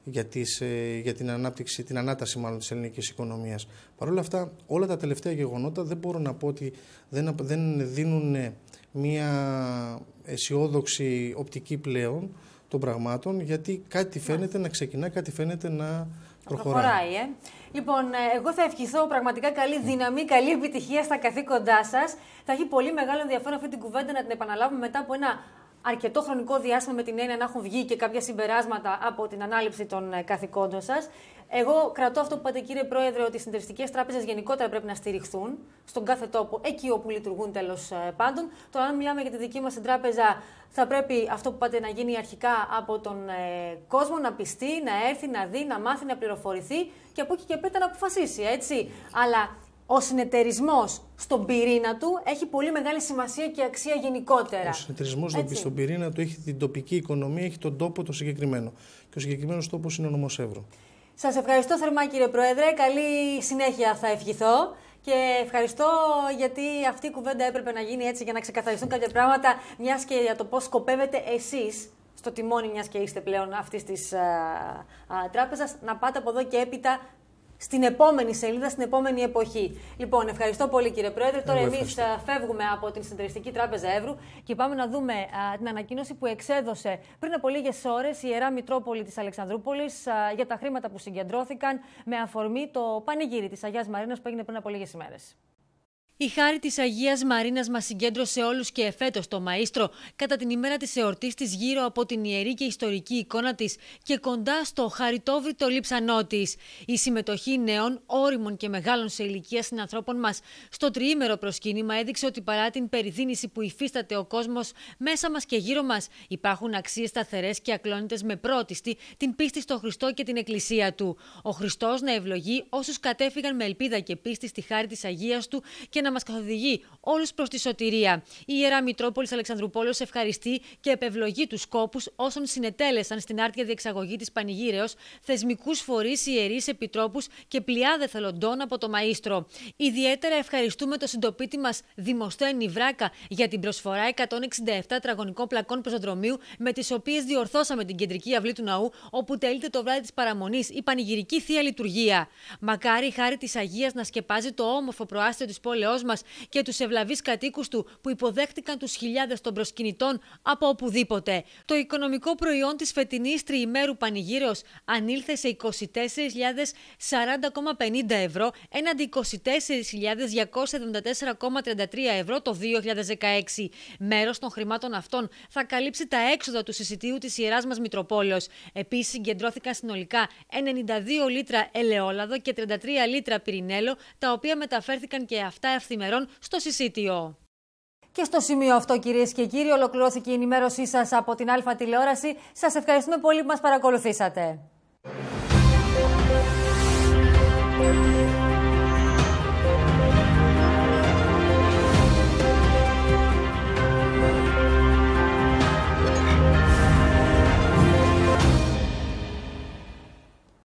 για την ανάπτυξη, την ανάταση μάλλον της ελληνικής οικονομίας. Παρ' όλα αυτά, όλα τα τελευταία γεγονότα δεν μπορώ να πω ότι δεν δίνουν μια αισιόδοξη οπτική πλέον των πραγμάτων, γιατί κάτι φαίνεται να ξεκινά, κάτι φαίνεται να προχωράει. Λοιπόν, εγώ θα ευχηθώ πραγματικά καλή δύναμη, καλή επιτυχία στα καθήκοντά σας. Θα έχει πολύ μεγάλο ενδιαφέρον αυτή την κουβέντα να την επαναλάβουμε μετά από ένα αρκετό χρονικό διάστημα, με την έννοια να έχουν βγει και κάποια συμπεράσματα από την ανάληψη των καθηκόντων σας. Εγώ κρατώ αυτό που είπατε, κύριε Πρόεδρε, ότι οι συνεταιριστικές τράπεζες γενικότερα πρέπει να στηριχθούν στον κάθε τόπο, εκεί όπου λειτουργούν τέλος πάντων. Τώρα, αν μιλάμε για τη δική μας τράπεζα, θα πρέπει αυτό που είπατε να γίνει αρχικά από τον κόσμο, να πιστεί, να έρθει, να δει, να μάθει, να πληροφορηθεί και από εκεί και πέρα να αποφασίσει, έτσι. Αλλά ο συνεταιρισμός στον πυρήνα του έχει πολύ μεγάλη σημασία και αξία γενικότερα. Ο συνεταιρισμός στον πυρήνα του έχει την τοπική οικονομία, έχει τον τόπο το συγκεκριμένο. Και ο συγκεκριμένος τόπος είναι ο νομός Εύρου. Σας ευχαριστώ θερμά, κύριε Πρόεδρε. Καλή συνέχεια θα ευχηθώ. Και ευχαριστώ γιατί αυτή η κουβέντα έπρεπε να γίνει έτσι για να ξεκαθαριστούν κάποια πράγματα, μιας και για το πώς σκοπεύετε εσείς στο τιμόνι, μιας και είστε πλέον αυτής της τράπεζας, να πάτε από εδώ και έπειτα στην επόμενη σελίδα, στην επόμενη εποχή. Λοιπόν, ευχαριστώ πολύ, κύριε Πρόεδρε. Τώρα εμείς φεύγουμε από την Συνεταιριστική Τράπεζα Εύρου και πάμε να δούμε την ανακοίνωση που εξέδωσε πριν από λίγες ώρες η Ιερά Μητρόπολη της Αλεξανδρούπολης για τα χρήματα που συγκεντρώθηκαν με αφορμή το πανηγύρι της Αγίας Μαρίνας που έγινε πριν από λίγες ημέρες. Η χάρη της Αγίας Μαρίνας μας συγκέντρωσε όλους και εφέτος το Μαΐστρο κατά την ημέρα της εορτής της γύρω από την ιερή και ιστορική εικόνα της και κοντά στο χαριτόβριτο λείψανό της. Η συμμετοχή νέων, όριμων και μεγάλων σε ηλικία συνανθρώπων μας στο τριήμερο προσκύνημα έδειξε ότι παρά την περιδίνηση που υφίσταται ο κόσμος μέσα μας και γύρω μας, υπάρχουν αξίες σταθερές και ακλόνητες με πρώτιστη την πίστη στο Χριστό και την Εκκλησία του. Ο Χριστός να ευλογεί όσους κατέφυγαν με ελπίδα και πίστη στη χάρη της Αγίας του και να μας καθοδηγεί όλους προς τη σωτηρία. Η Ιερά Μητρόπολης Αλεξανδρουπόλεως ευχαριστεί και επευλογεί τους σκόπους όσων συνετέλεσαν στην άρτια διεξαγωγή της πανηγύρεως, θεσμικούς φορείς, ιερείς, επιτρόπους και πλειάδε θελοντών από το Μαΐστρο. Ιδιαίτερα ευχαριστούμε το συντοπίτη μας Δημοσθένη Βράκα για την προσφορά 167 τετραγωνικών πλακών πεζοδρομίου, με τις οποίες διορθώσαμε την κεντρική αυλή του ναού, όπου τελείται το βράδυ της παραμονής η πανηγυρική θεία λειτουργία. Μακάρι η χάρη της Αγίας να σκεπάζει το όμορφο προάστιο της πόλεως μας και τους ευλαβείς κατοίκους του που υποδέχτηκαν τους χιλιάδες των προσκυνητών από οπουδήποτε. Το οικονομικό προϊόν της φετινής τριημέρου πανηγύρεως ανήλθε σε 24.040,50 ευρώ έναντι 24.274,33 ευρώ το 2016. Μέρος των χρημάτων αυτών θα καλύψει τα έξοδα του συσιτίου της Ιεράς μας Μητροπόλεως. Επίσης συγκεντρώθηκαν συνολικά 92 λίτρα ελαιόλαδο και 33 λίτρα πυρηνέλαιο, τα οποία μεταφέρθηκαν και αυτά ευθυμερών στο συσίτιο. Και στο σημείο αυτό, κυρίες και κύριοι, ολοκληρώθηκε η ενημέρωσή σας από την Α τηλεόραση. Σας ευχαριστούμε πολύ που μας παρακολουθήσατε.